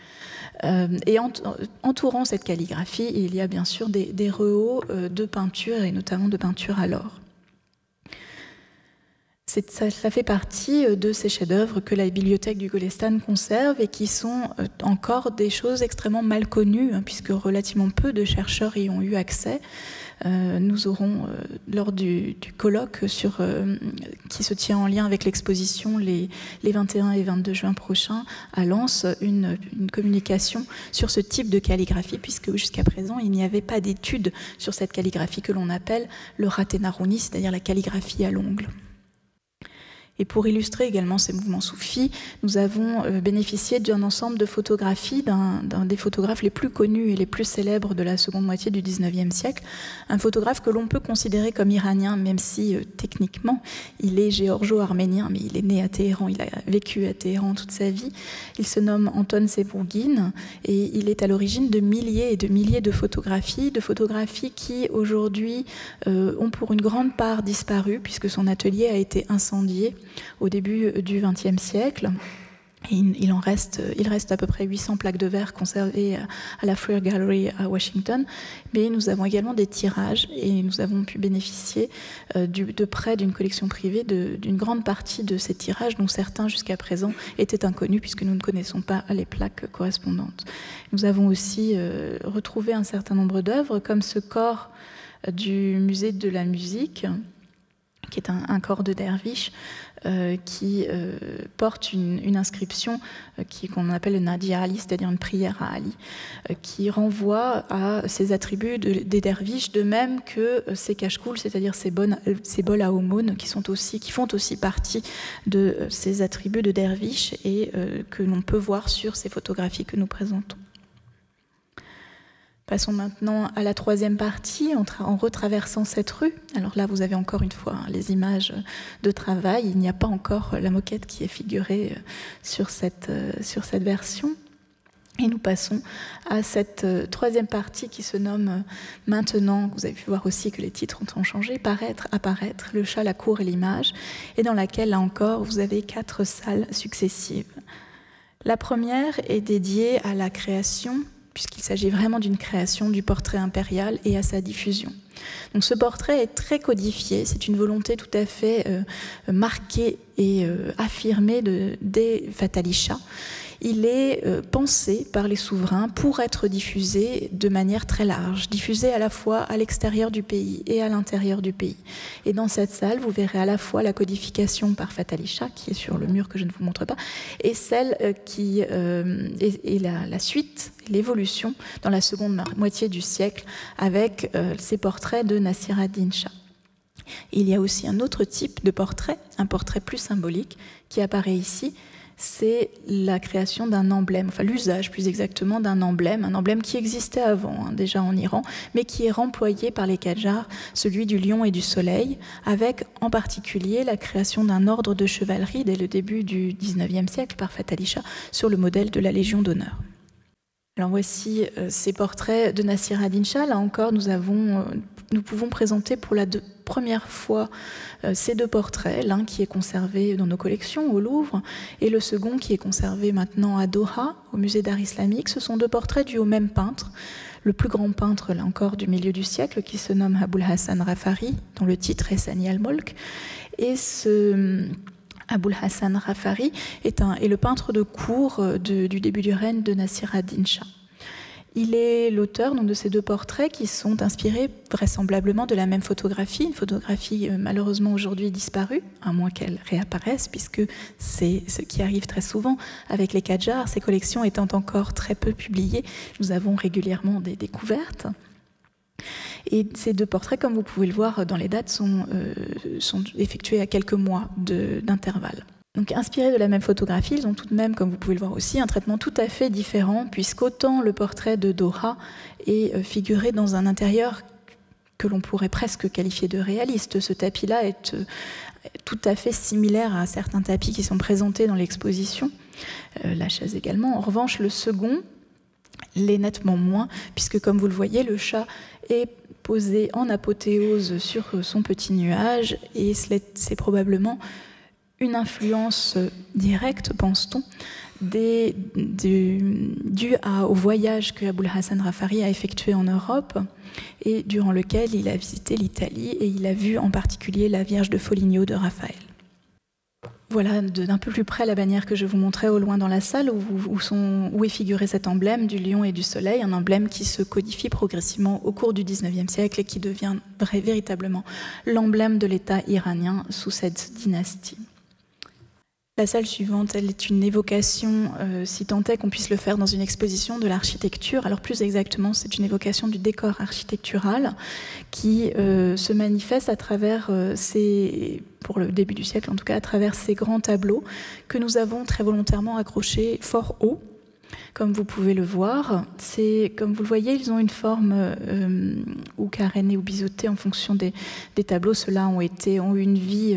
Et entourant cette calligraphie, il y a bien sûr des rehauts de peinture, et notamment de peinture à l'or. Ça fait partie de ces chefs-d'œuvre que la bibliothèque du Golestan conserve et qui sont encore des choses extrêmement mal connues, puisque relativement peu de chercheurs y ont eu accès. Nous aurons, lors du colloque qui se tient en lien avec l'exposition les 21 et 22 juin prochains à Lens, une communication sur ce type de calligraphie, puisque jusqu'à présent, il n'y avait pas d'études sur cette calligraphie que l'on appelle le ratenaruni, c'est-à-dire la calligraphie à l'ongle. Et pour illustrer également ces mouvements soufis, nous avons bénéficié d'un ensemble de photographies d'un des photographes les plus connus et les plus célèbres de la seconde moitié du XIXe siècle, un photographe que l'on peut considérer comme iranien, même si techniquement il est géorgio-arménien, mais il est né à Téhéran, il a vécu à Téhéran toute sa vie. Il se nomme Anton Sebourguine et il est à l'origine de milliers et de milliers de photographies qui aujourd'hui ont pour une grande part disparu, puisque son atelier a été incendié au début du XXe siècle. Et il reste à peu près 800 plaques de verre conservées à la Freer Gallery à Washington, mais nous avons également des tirages et nous avons pu bénéficier de près d'une collection privée d'une grande partie de ces tirages, dont certains jusqu'à présent étaient inconnus puisque nous ne connaissons pas les plaques correspondantes. Nous avons aussi retrouvé un certain nombre d'œuvres, comme ce corps du musée de la musique, qui est un corps de derviche qui porte une inscription qu'on appelle le Nadia Ali, c'est-à-dire une prière à Ali, qui renvoie à ces attributs des derviches, de même que ces cache-coules, c'est-à-dire ces bols à aumône, qui font aussi partie de ces attributs de derviches et que l'on peut voir sur ces photographies que nous présentons. Passons maintenant à la troisième partie, en retraversant cette rue. Alors là, vous avez encore une fois les images de travail. Il n'y a pas encore la moquette qui est figurée sur cette version. Et nous passons à cette troisième partie qui se nomme maintenant, vous avez pu voir aussi que les titres ont changé, Paraître, apparaître, le chat, la cour et l'image, et dans laquelle, là encore, vous avez 4 salles successives. La première est dédiée à la création, puisqu'il s'agit vraiment d'une création du portrait impérial et à sa diffusion. Donc ce portrait est très codifié, c'est une volonté tout à fait marquée et affirmée des Fatal Isha. Il est pensé par les souverains pour être diffusé de manière très large, diffusé à la fois à l'extérieur du pays et à l'intérieur du pays. Et dans cette salle, vous verrez à la fois la codification par Fatal Isha, qui est sur le mur que je ne vous montre pas, et celle qui est la suite, l'évolution dans la seconde moitié du siècle avec ces portraits de Nasir ad-Din Shah. Il y a aussi un autre type de portrait, un portrait plus symbolique, qui apparaît ici. C'est la création d'un emblème, enfin l'usage plus exactement d'un emblème, un emblème qui existait avant, déjà en Iran, mais qui est remployé par les Qajars, celui du lion et du soleil, avec en particulier la création d'un ordre de chevalerie dès le début du XIXe siècle par Fatal Isha, sur le modèle de la Légion d'honneur. Alors voici ces portraits de Nasir ad-Din Shah. Là encore, nous pouvons présenter pour la première fois ces deux portraits, l'un qui est conservé dans nos collections au Louvre et le second qui est conservé maintenant à Doha, au musée d'art islamique. Ce sont deux portraits dus au même peintre, le plus grand peintre, là encore, du milieu du siècle, qui se nomme Abul Hassan Rafari, dont le titre est Sani al-Molk. Et Abul Hassan Rafari est le peintre de cour du début du règne de Nasir ad-Din Shah. Il est l'auteur de ces deux portraits qui sont inspirés vraisemblablement de la même photographie, une photographie malheureusement aujourd'hui disparue, à moins qu'elle réapparaisse, puisque c'est ce qui arrive très souvent avec les Qajars, ces collections étant encore très peu publiées, nous avons régulièrement des découvertes. Et ces deux portraits, comme vous pouvez le voir dans les dates, sont effectués à quelques mois d'intervalle. Donc, inspirés de la même photographie, ils ont tout de même, comme vous pouvez le voir aussi, un traitement tout à fait différent, puisqu'autant le portrait de Doha est figuré dans un intérieur que l'on pourrait presque qualifier de réaliste. Ce tapis-là est tout à fait similaire à certains tapis qui sont présentés dans l'exposition, la chaise également. En revanche, le second l'est nettement moins, puisque comme vous le voyez, le chat est posé en apothéose sur son petit nuage, et c'est probablement une influence directe, pense-t-on, due au voyage que Abul Hassan Rafari a effectué en Europe et durant lequel il a visité l'Italie et il a vu en particulier la Vierge de Foligno de Raphaël. Voilà d'un peu plus près la bannière que je vous montrais au loin dans la salle où est figuré cet emblème du lion et du soleil, un emblème qui se codifie progressivement au cours du XIXe siècle et qui devient véritablement l'emblème de l'État iranien sous cette dynastie. La salle suivante, elle est une évocation, si tant est qu'on puisse le faire dans une exposition, de l'architecture. Alors plus exactement, c'est une évocation du décor architectural qui se manifeste à travers pour le début du siècle en tout cas, à travers ces grands tableaux que nous avons très volontairement accrochés fort haut. Comme vous pouvez le voir, comme vous le voyez, ils ont une forme ou carénée ou biseautée en fonction des tableaux. Ceux-là ont eu une vie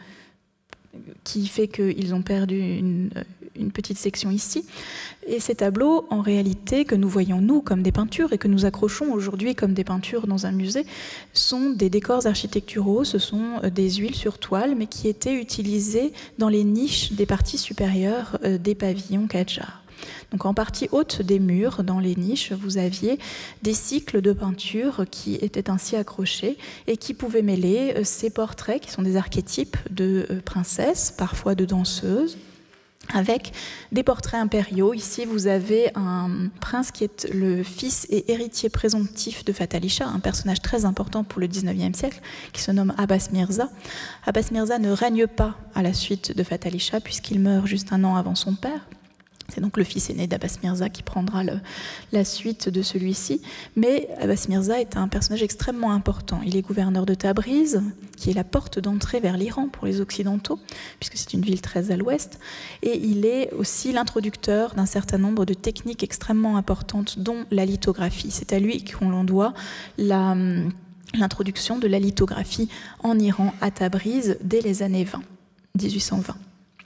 qui fait qu'ils ont perdu une petite section ici. Et ces tableaux, en réalité, que nous voyons nous comme des peintures et que nous accrochons aujourd'hui comme des peintures dans un musée, sont des décors architecturaux, ce sont des huiles sur toile, mais qui étaient utilisées dans les niches des parties supérieures des pavillons Qajars. Donc en partie haute des murs, dans les niches, vous aviez des cycles de peinture qui étaient ainsi accrochés et qui pouvaient mêler ces portraits, qui sont des archétypes de princesses, parfois de danseuses, avec des portraits impériaux. Ici, vous avez un prince qui est le fils et héritier présomptif de Fatal Isha, un personnage très important pour le XIXe siècle, qui se nomme Abbas Mirza. Abbas Mirza ne règne pas à la suite de Fatal Isha, puisqu'il meurt juste un an avant son père. C'est donc le fils aîné d'Abbas Mirza qui prendra la suite de celui-ci. Mais Abbas Mirza est un personnage extrêmement important. Il est gouverneur de Tabriz, qui est la porte d'entrée vers l'Iran pour les Occidentaux, puisque c'est une ville très à l'ouest. Et il est aussi l'introducteur d'un certain nombre de techniques extrêmement importantes, dont la lithographie. C'est à lui qu'on doit l'introduction de la lithographie en Iran, à Tabriz, dès les années 1820.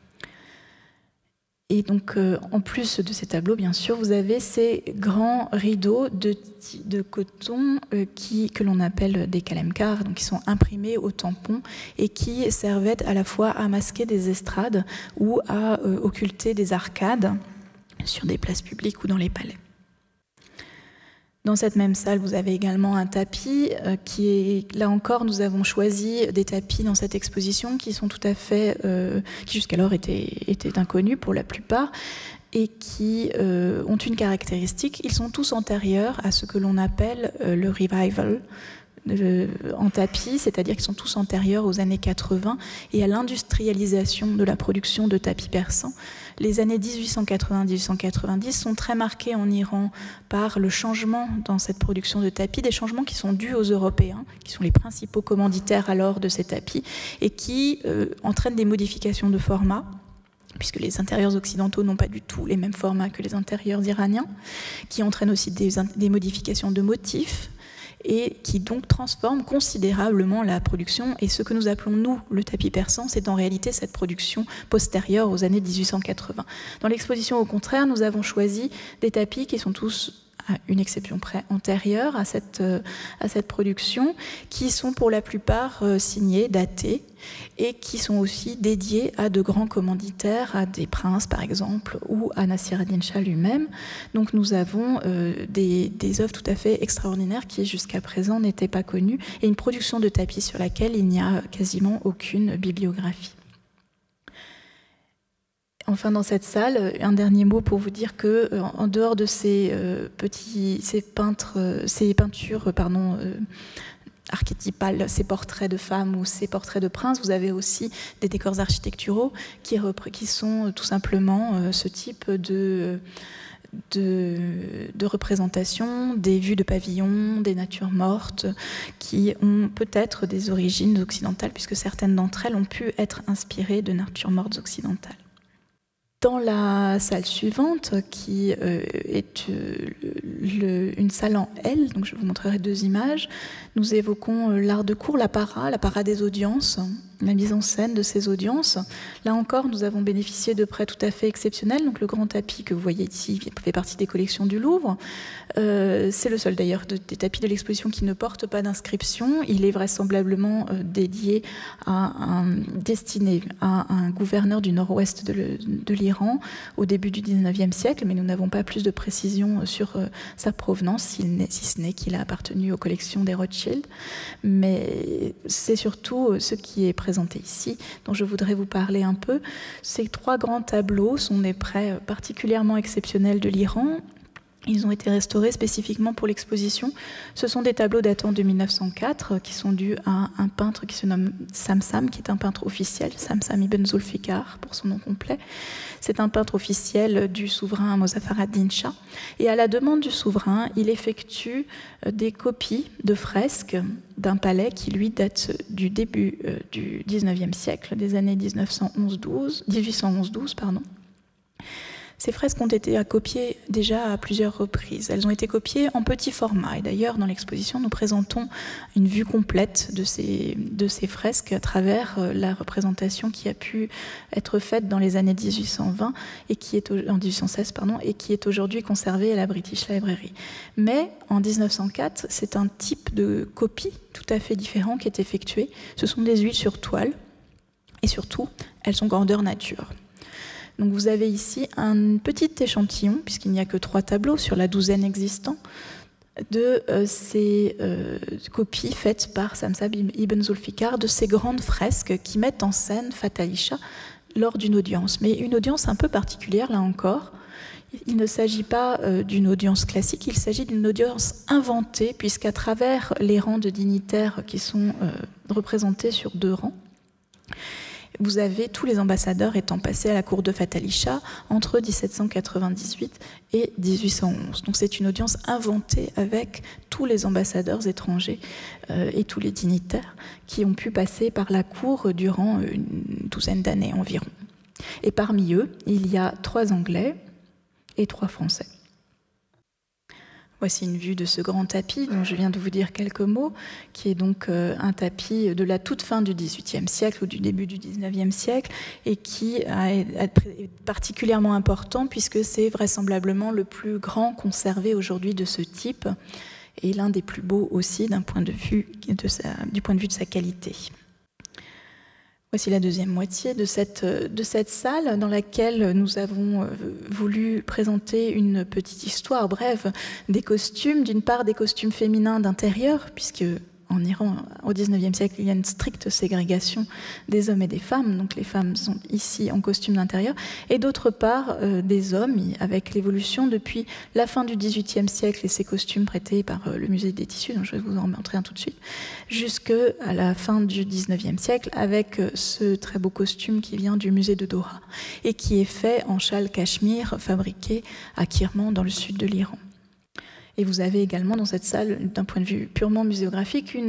Et donc, en plus de ces tableaux, bien sûr, vous avez ces grands rideaux de coton que l'on appelle des kalemkars, donc qui sont imprimés au tampon et qui servaient à la fois à masquer des estrades ou à occulter des arcades sur des places publiques ou dans les palais. Dans cette même salle, vous avez également un tapis qui est, là encore, nous avons choisi des tapis dans cette exposition qui sont tout à fait, qui jusqu'alors étaient inconnus pour la plupart, et qui ont une caractéristique, ils sont tous antérieurs à ce que l'on appelle le revival en tapis, c'est-à-dire qu'ils sont tous antérieurs aux années 80 et à l'industrialisation de la production de tapis persans. Les années 1880-1890 sont très marquées en Iran par le changement dans cette production de tapis, des changements qui sont dus aux Européens, qui sont les principaux commanditaires alors de ces tapis, et qui entraînent des modifications de format, puisque les intérieurs occidentaux n'ont pas du tout les mêmes formats que les intérieurs iraniens, qui entraînent aussi des modifications de motifs, et qui donc transforment considérablement la production. Et ce que nous appelons, nous, le tapis persan, c'est en réalité cette production postérieure aux années 1880. Dans l'exposition, au contraire, nous avons choisi des tapis qui sont tous, à une exception près, antérieurs à cette production, qui sont pour la plupart signés, datés, et qui sont aussi dédiés à de grands commanditaires, à des princes par exemple, ou à Nasir ad-Din Shah lui-même. Donc nous avons des œuvres tout à fait extraordinaires qui jusqu'à présent n'étaient pas connues, et une production de tapis sur laquelle il n'y a quasiment aucune bibliographie. Enfin, dans cette salle, un dernier mot pour vous dire que, en dehors de ces peintures, archétypales, ces portraits de femmes ou ces portraits de princes, vous avez aussi des décors architecturaux qui sont tout simplement ce type de représentation, des vues de pavillons, des natures mortes, qui ont peut-être des origines occidentales, puisque certaines d'entre elles ont pu être inspirées de natures mortes occidentales. Dans la salle suivante, qui est une salle en L, donc je vous montrerai deux images, nous évoquons l'art de cour, l'apparat des audiences, la mise en scène de ces audiences. Là encore, nous avons bénéficié de prêts tout à fait exceptionnels. Donc, le grand tapis que vous voyez ici fait partie des collections du Louvre. C'est le seul d'ailleurs des tapis de l'exposition qui ne porte pas d'inscription. Il est vraisemblablement destiné à un gouverneur du nord-ouest de l'Iran au début du 19e siècle, mais nous n'avons pas plus de précision sur sa provenance, si ce n'est qu'il a appartenu aux collections des Rothschild. Mais c'est surtout ce qui est présenté ici, dont je voudrais vous parler un peu. Ces trois grands tableaux sont des prêts particulièrement exceptionnels de l'Iran. Ils ont été restaurés spécifiquement pour l'exposition. Ce sont des tableaux datant de 1904 qui sont dus à un peintre qui se nomme Samsam, qui est un peintre officiel, Samsam ibn Zulfikar pour son nom complet. C'est un peintre officiel du souverain Mozaffar ad-Din Shah. Et à la demande du souverain, il effectue des copies de fresques d'un palais qui, lui, date du début du 19e siècle, des années 1811-12. Ces fresques ont été copiées déjà à plusieurs reprises. Elles ont été copiées en petit format. Et d'ailleurs, dans l'exposition, nous présentons une vue complète de ces fresques à travers la représentation qui a pu être faite dans les années 1820 et en 1816, et qui est aujourd'hui conservée à la British Library. Mais en 1904, c'est un type de copie tout à fait différent qui est effectué. Ce sont des huiles sur toile et surtout, elles sont grandeur nature. Donc vous avez ici un petit échantillon, puisqu'il n'y a que 3 tableaux sur la douzaine existants, de ces copies faites par Samsam ibn Zulfikar, de ces grandes fresques qui mettent en scène Fath Ali Shah lors d'une audience. Mais une audience un peu particulière, là encore. Il ne s'agit pas d'une audience classique, il s'agit d'une audience inventée, puisqu'à travers les rangs de dignitaires qui sont représentés sur 2 rangs, vous avez tous les ambassadeurs étant passés à la cour de Fath Ali Shah entre 1798 et 1811. Donc c'est une audience inventée avec tous les ambassadeurs étrangers et tous les dignitaires qui ont pu passer par la cour durant une douzaine d'années environ. Et parmi eux, il y a 3 Anglais et 3 Français. Voici une vue de ce grand tapis dont je viens de vous dire quelques mots, qui est donc un tapis de la toute fin du XVIIIe siècle ou du début du XIXe siècle et qui est particulièrement important puisque c'est vraisemblablement le plus grand conservé aujourd'hui de ce type et l'un des plus beaux aussi du point de vue de sa qualité. Voici la deuxième moitié de cette salle dans laquelle nous avons voulu présenter une petite histoire brève des costumes. D'une part, des costumes féminins d'intérieur, puisque en Iran, au XIXe siècle, il y a une stricte ségrégation des hommes et des femmes, donc les femmes sont ici en costume d'intérieur, et d'autre part, des hommes, avec l'évolution depuis la fin du XVIIIe siècle et ces costumes prêtés par le musée des tissus, dont je vais vous en montrer un tout de suite, jusqu'à la fin du XIXe siècle, avec ce très beau costume qui vient du musée de Doha, et qui est fait en châle cachemire, fabriqué à Kirman, dans le sud de l'Iran. Et vous avez également dans cette salle, d'un point de vue purement muséographique,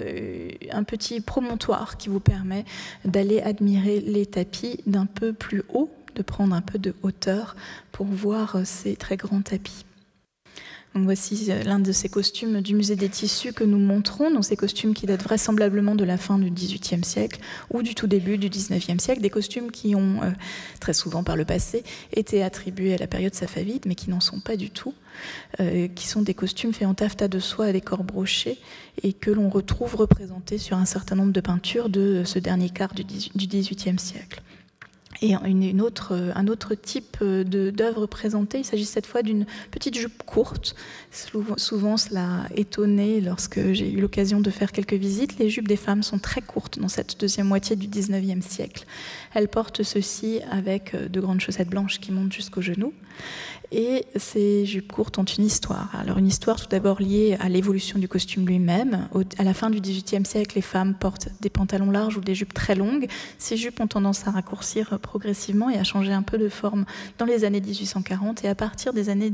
un petit promontoire qui vous permet d'aller admirer les tapis d'un peu plus haut, de prendre un peu de hauteur pour voir ces très grands tapis. Donc voici l'un de ces costumes du musée des tissus que nous montrons, donc ces costumes qui datent vraisemblablement de la fin du XVIIIe siècle ou du tout début du XIXe siècle, des costumes qui ont très souvent par le passé été attribués à la période safavide, mais qui n'en sont pas du tout, qui sont des costumes faits en taffetas de soie à décor broché et que l'on retrouve représentés sur un certain nombre de peintures de ce dernier quart du XVIIIe siècle. Et un autre type d'œuvre présentée, il s'agit cette fois d'une petite jupe courte. Souvent, cela a étonné lorsque j'ai eu l'occasion de faire quelques visites. Les jupes des femmes sont très courtes dans cette deuxième moitié du XIXe siècle. Elles portent ceci avec de grandes chaussettes blanches qui montent jusqu'aux genoux. Et ces jupes courtes ont une histoire. Alors une histoire tout d'abord liée à l'évolution du costume lui-même. À la fin du XVIIIe siècle, les femmes portent des pantalons larges ou des jupes très longues. Ces jupes ont tendance à raccourcir progressivement et à changer un peu de forme dans les années 1840. Et à partir des années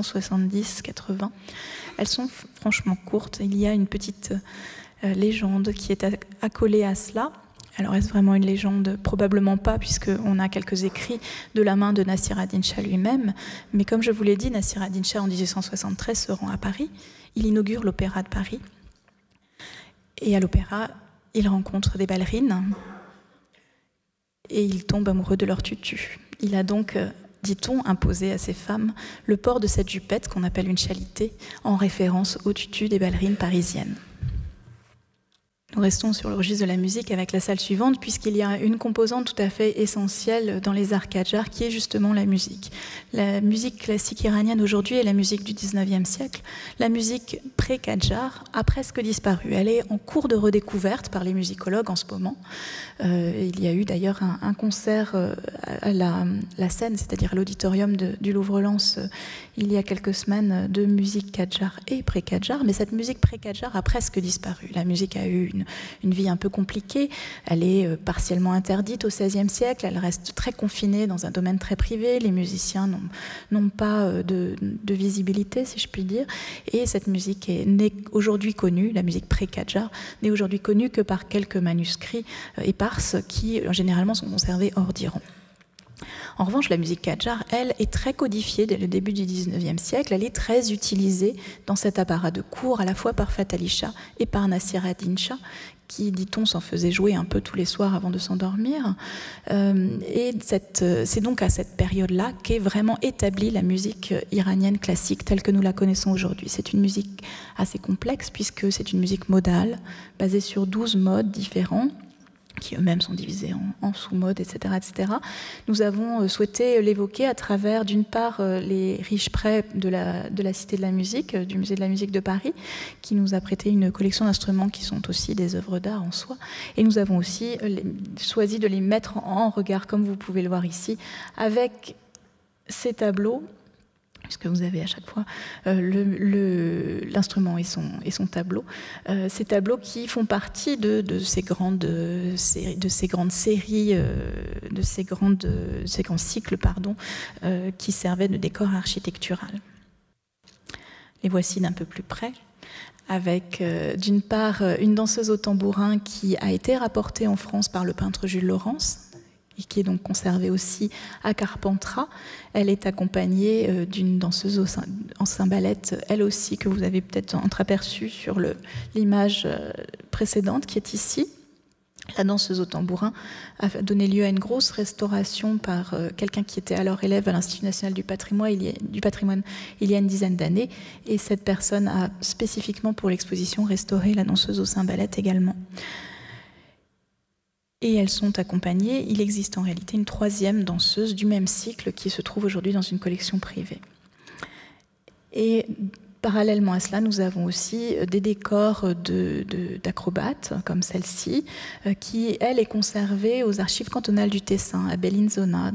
1870-80, elles sont franchement courtes. Il y a une petite légende qui est accolée à cela. Alors est-ce vraiment une légende? Probablement pas, puisqu'on a quelques écrits de la main de Nasir ad-Din Shah lui-même. Mais comme je vous l'ai dit, Nasir ad-Din Shah en 1873 se rend à Paris. Il inaugure l'Opéra de Paris. Et à l'opéra, il rencontre des ballerines et il tombe amoureux de leur tutu. Il a donc, dit-on, imposé à ces femmes le port de cette jupette qu'on appelle une chalité, en référence au tutu des ballerines parisiennes. Nous restons sur le registre de la musique avec la salle suivante, puisqu'il y a une composante tout à fait essentielle dans les arts Qadjar, qui est justement la musique. La musique classique iranienne aujourd'hui est la musique du XIXe siècle. La musique pré-Qadjar a presque disparu. Elle est en cours de redécouverte par les musicologues en ce moment. Il y a eu d'ailleurs un concert à la scène, c'est-à-dire à l'auditorium du Louvre-Lens, il y a quelques semaines, de musique Qadjar et pré-Qadjar, mais cette musique pré-Qadjar a presque disparu. La musique a eu une vie un peu compliquée, elle est partiellement interdite au XVIe siècle, elle reste très confinée dans un domaine très privé, les musiciens n'ont pas de visibilité, si je puis dire, et cette musique n'est aujourd'hui connue, la musique pré-Qadjar, n'est aujourd'hui connue que par quelques manuscrits éparses qui généralement sont conservés hors d'Iran. En revanche, la musique Qadjar, elle, est très codifiée dès le début du XIXe siècle. Elle est très utilisée dans cet apparat de cour, à la fois par Fath Ali Shah et par Nasir ad-Din Shah, qui, dit-on, s'en faisait jouer un peu tous les soirs avant de s'endormir. Et c'est donc à cette période-là qu'est vraiment établie la musique iranienne classique telle que nous la connaissons aujourd'hui. C'est une musique assez complexe, puisque c'est une musique modale, basée sur 12 modes différents, qui eux-mêmes sont divisés en sous-modes, etc., etc. Nous avons souhaité l'évoquer à travers, d'une part, les riches prêts de la Cité de la musique, du Musée de la musique de Paris, qui nous a prêté une collection d'instruments qui sont aussi des œuvres d'art en soi. Et nous avons aussi choisi de les mettre en regard, comme vous pouvez le voir ici, avec ces tableaux, puisque vous avez à chaque fois l'instrument et son tableau. Ces tableaux qui font partie de ces grands cycles, qui servaient de décor architectural. Les voici d'un peu plus près, avec d'une part une danseuse au tambourin qui a été rapportée en France par le peintre Jules Laurens, et qui est donc conservée aussi à Carpentras. Elle est accompagnée d'une danseuse en cymbalette, elle aussi, que vous avez peut-être entreaperçue sur l'image précédente qui est ici. La danseuse au tambourin a donné lieu à une grosse restauration par quelqu'un qui était alors élève à l'Institut national du patrimoine il y a une dizaine d'années. Et cette personne a spécifiquement pour l'exposition restauré la danseuse aux cymbalettes également. Et elles sont accompagnées, il existe en réalité une troisième danseuse du même cycle qui se trouve aujourd'hui dans une collection privée. Et parallèlement à cela, nous avons aussi des décors d'acrobates, comme celle-ci, qui, elle, est conservée aux archives cantonales du Tessin, à Bellinzona,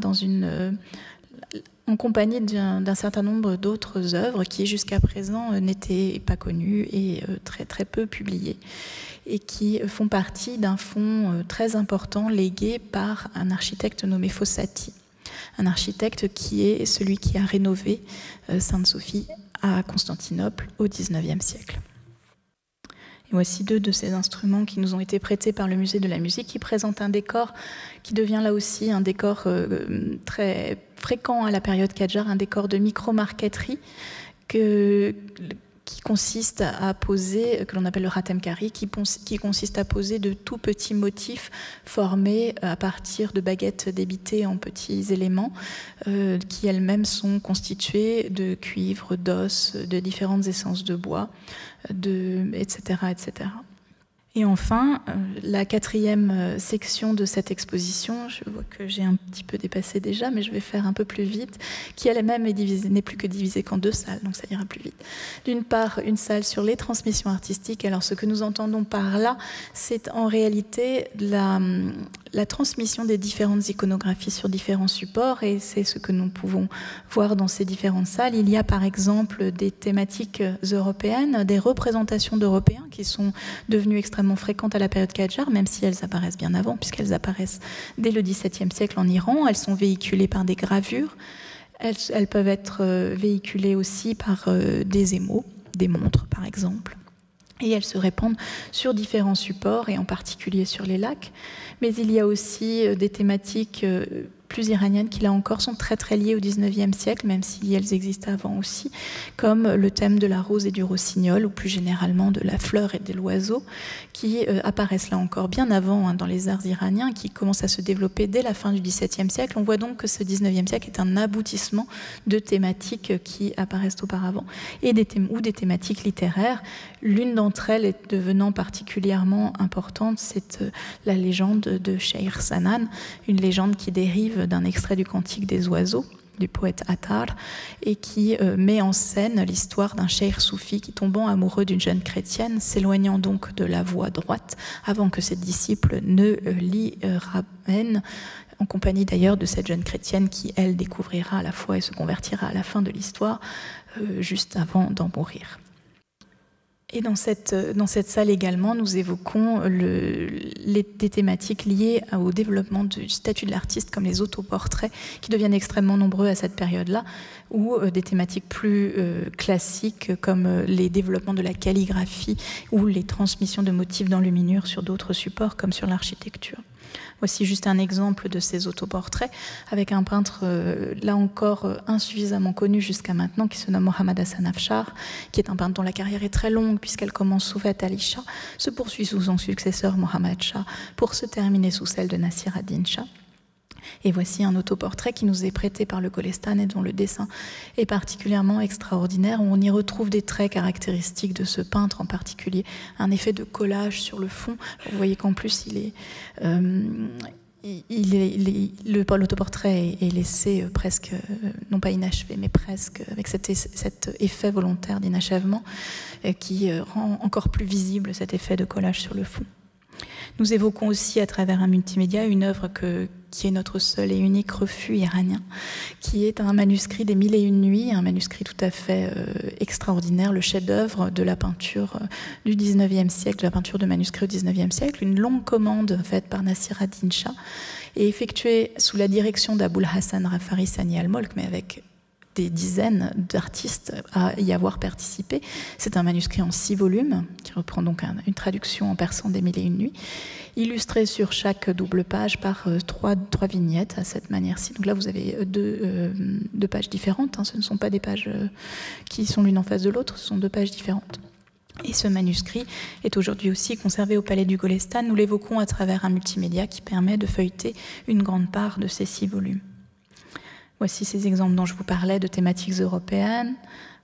en compagnie d'un certain nombre d'autres œuvres qui, jusqu'à présent, n'étaient pas connues et très, très peu publiées, et qui font partie d'un fonds très important légué par un architecte nommé Fossati, un architecte qui est celui qui a rénové Sainte-Sophie à Constantinople au XIXe siècle. Et voici deux de ces instruments qui nous ont été prêtés par le musée de la musique, qui présentent un décor qui devient là aussi un décor très fréquent à la période Kadjar, un décor de micro-marqueterie qui consiste à poser, que l'on appelle le ratemkari, qui consiste à poser de tout petits motifs formés à partir de baguettes débitées en petits éléments, qui elles-mêmes sont constituées de cuivre, d'os, de différentes essences de bois, etc., etc. Et enfin, la quatrième section de cette exposition, je vois que j'ai un petit peu dépassé déjà, mais je vais faire un peu plus vite, qui elle-même n'est plus que divisée qu'en deux salles, donc ça ira plus vite. D'une part, une salle sur les transmissions artistiques. Alors ce que nous entendons par là, c'est en réalité la transmission des différentes iconographies sur différents supports, et c'est ce que nous pouvons voir dans ces différentes salles. Il y a par exemple des thématiques européennes, des représentations d'Européens qui sont devenues extrêmement fréquentes à la période Kadjar, même si elles apparaissent bien avant, puisqu'elles apparaissent dès le XVIIe siècle en Iran. Elles sont véhiculées par des gravures. Elles peuvent être véhiculées aussi par des émaux, des montres par exemple. Et elles se répandent sur différents supports, et en particulier sur les lacs. Mais il y a aussi des thématiques plus iraniennes qui, là encore, sont très très liées au XIXe siècle, même si elles existaient avant aussi, comme le thème de la rose et du rossignol, ou plus généralement de la fleur et de l'oiseau, qui apparaissent là encore bien avant dans les arts iraniens, qui commencent à se développer dès la fin du XVIIe siècle. On voit donc que ce XIXe siècle est un aboutissement de thématiques qui apparaissent auparavant, et des thématiques littéraires. L'une d'entre elles est devenant particulièrement importante, c'est la légende de Cheikh Sanan, une légende qui dérive d'un extrait du Cantique des oiseaux du poète Attar, et qui met en scène l'histoire d'un cheikh soufi qui, tombant amoureux d'une jeune chrétienne, s'éloignant donc de la voie droite avant que ses disciples ne l'y ramènent, en compagnie d'ailleurs de cette jeune chrétienne qui, elle, découvrira la foi et se convertira à la fin de l'histoire, juste avant d'en mourir. Et dans cette salle également, nous évoquons des thématiques liées au développement du statut de l'artiste, comme les autoportraits, qui deviennent extrêmement nombreux à cette période-là, ou des thématiques plus classiques, comme les développements de la calligraphie ou les transmissions de motifs d'enluminure sur d'autres supports, comme sur l'architecture. Voici juste un exemple de ces autoportraits avec un peintre, là encore, insuffisamment connu jusqu'à maintenant, qui se nomme Mohammad Hassan Afshar, qui est un peintre dont la carrière est très longue, puisqu'elle commence sous Fath Ali Shah, se poursuit sous son successeur Mohammad Shah, pour se terminer sous celle de Nasir ad-Din Shah. Et voici un autoportrait qui nous est prêté par le Golestan et dont le dessin est particulièrement extraordinaire, où on y retrouve des traits caractéristiques de ce peintre en particulier, un effet de collage sur le fond. Vous voyez qu'en plus l'autoportrait est laissé presque, non pas inachevé, mais presque avec cet effet volontaire d'inachèvement qui rend encore plus visible cet effet de collage sur le fond. Nous évoquons aussi à travers un multimédia une œuvre qui est notre seul et unique refus iranien, qui est un manuscrit des Mille et une nuits, un manuscrit tout à fait extraordinaire, le chef-d'œuvre de la peinture du XIXe siècle, de la peinture de manuscrits au XIXe siècle, une longue commande faite par Nasir ad-Din Shah et effectuée sous la direction d'Aboul Hassan Rafari Sani al-Molk, mais avec des dizaines d'artistes à y avoir participé. C'est un manuscrit en 6 volumes, qui reprend donc une traduction en persan des Mille et une nuits, illustré sur chaque double page par trois vignettes à cette manière-ci. Donc là, vous avez deux pages différentes, ce ne sont pas des pages qui sont l'une en face de l'autre, ce sont 2 pages différentes. Et ce manuscrit est aujourd'hui aussi conservé au Palais du Golestan. Nous l'évoquons à travers un multimédia qui permet de feuilleter une grande part de ces 6 volumes. Voici ces exemples dont je vous parlais de thématiques européennes,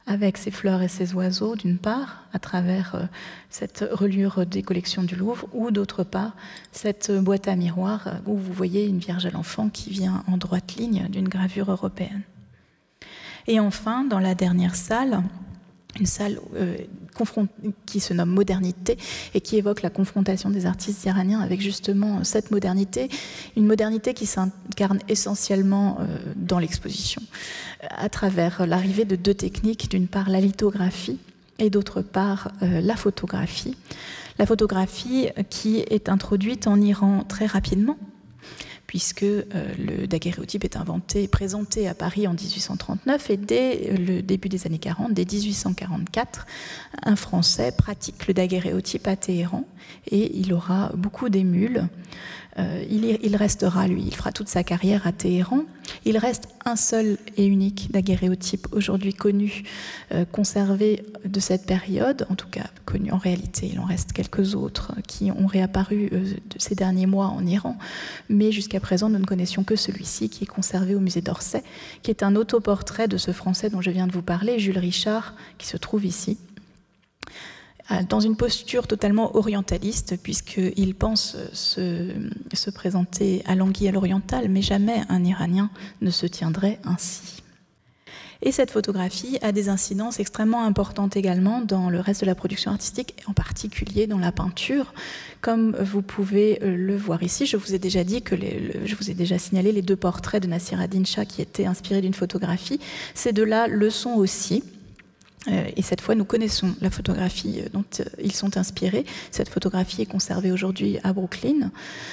avec ses fleurs et ses oiseaux d'une part, à travers cette reliure des collections du Louvre, ou d'autre part, cette boîte à miroir où vous voyez une Vierge à l'enfant qui vient en droite ligne d'une gravure européenne. Et enfin, dans la dernière salle, une salle qui se nomme Modernité et qui évoque la confrontation des artistes iraniens avec justement cette modernité, une modernité qui s'incarne essentiellement dans l'exposition, à travers l'arrivée de deux techniques, d'une part la lithographie et d'autre part la photographie. La photographie qui est introduite en Iran très rapidement, puisque le daguerréotype est inventé, présenté à Paris en 1839, et dès le début des années 40, dès 1844, un Français pratique le daguerréotype à Téhéran, et il aura beaucoup d'émules. Il restera, lui, il fera toute sa carrière à Téhéran. Il reste un seul et unique daguerréotype aujourd'hui connu, conservé de cette période, en tout cas connu en réalité. Il en reste quelques autres qui ont réapparu ces derniers mois en Iran, mais jusqu'à présent nous ne connaissions que celui-ci qui est conservé au musée d'Orsay, qui est un autoportrait de ce Français dont je viens de vous parler, Jules Richard, qui se trouve ici, dans une posture totalement orientaliste, puisqu'il pense se présenter à l'anguille à l'orientale, mais jamais un Iranien ne se tiendrait ainsi. Et cette photographie a des incidences extrêmement importantes également dans le reste de la production artistique, et en particulier dans la peinture. Comme vous pouvez le voir ici, je vous ai déjà dit je vous ai déjà signalé les deux portraits de Nasir ad-Din Shah qui étaient inspirés d'une photographie. Ces deux-là le sont aussi. Et cette fois, nous connaissons la photographie dont ils sont inspirés. Cette photographie est conservée aujourd'hui à Brooklyn.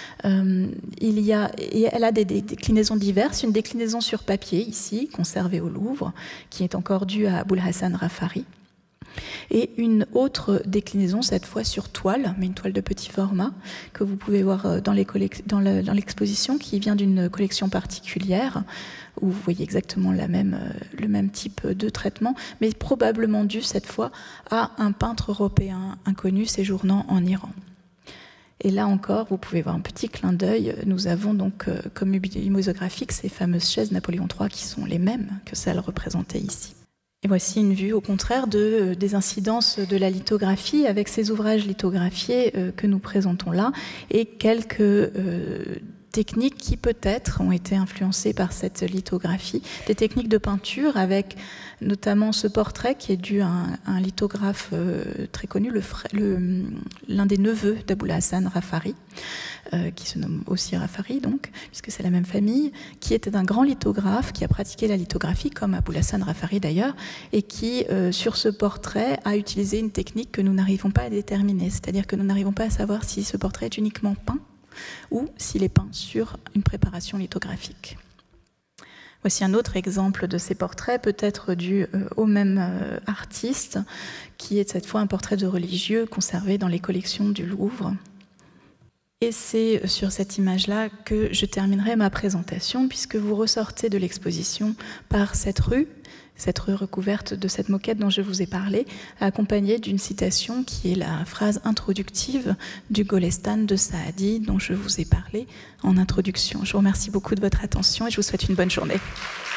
Elle a des déclinaisons diverses. Une déclinaison sur papier, ici, conservée au Louvre, qui est encore due à Aboul Hassan Rafari. Et une autre déclinaison, cette fois sur toile, mais une toile de petit format, que vous pouvez voir dans l'exposition, qui vient d'une collection particulière, où vous voyez exactement le même type de traitement, mais probablement dû cette fois à un peintre européen inconnu séjournant en Iran. Et là encore, vous pouvez voir un petit clin d'œil. Nous avons donc comme humosographique ces fameuses chaises Napoléon III qui sont les mêmes que celles représentées ici. Et voici une vue, au contraire, des incidences de la lithographie avec ces ouvrages lithographiés que nous présentons là et quelques techniques qui peut-être ont été influencées par cette lithographie, des techniques de peinture avec notamment ce portrait qui est dû à un lithographe très connu, l'un des neveux d'Aboul Hassan Rafari, qui se nomme aussi Rafari donc, puisque c'est la même famille, qui était un grand lithographe qui a pratiqué la lithographie comme Aboul Hassan Rafari d'ailleurs, et qui sur ce portrait a utilisé une technique que nous n'arrivons pas à déterminer, c'est-à-dire que nous n'arrivons pas à savoir si ce portrait est uniquement peint ou s'il est peint sur une préparation lithographique. Voici un autre exemple de ces portraits, peut-être dû au même artiste, qui est cette fois un portrait de religieux conservé dans les collections du Louvre. Et c'est sur cette image-là que je terminerai ma présentation, puisque vous ressortez de l'exposition par cette rue recouverte de cette moquette dont je vous ai parlé, accompagnée d'une citation qui est la phrase introductive du Golestan de Saadi dont je vous ai parlé en introduction. Je vous remercie beaucoup de votre attention et je vous souhaite une bonne journée.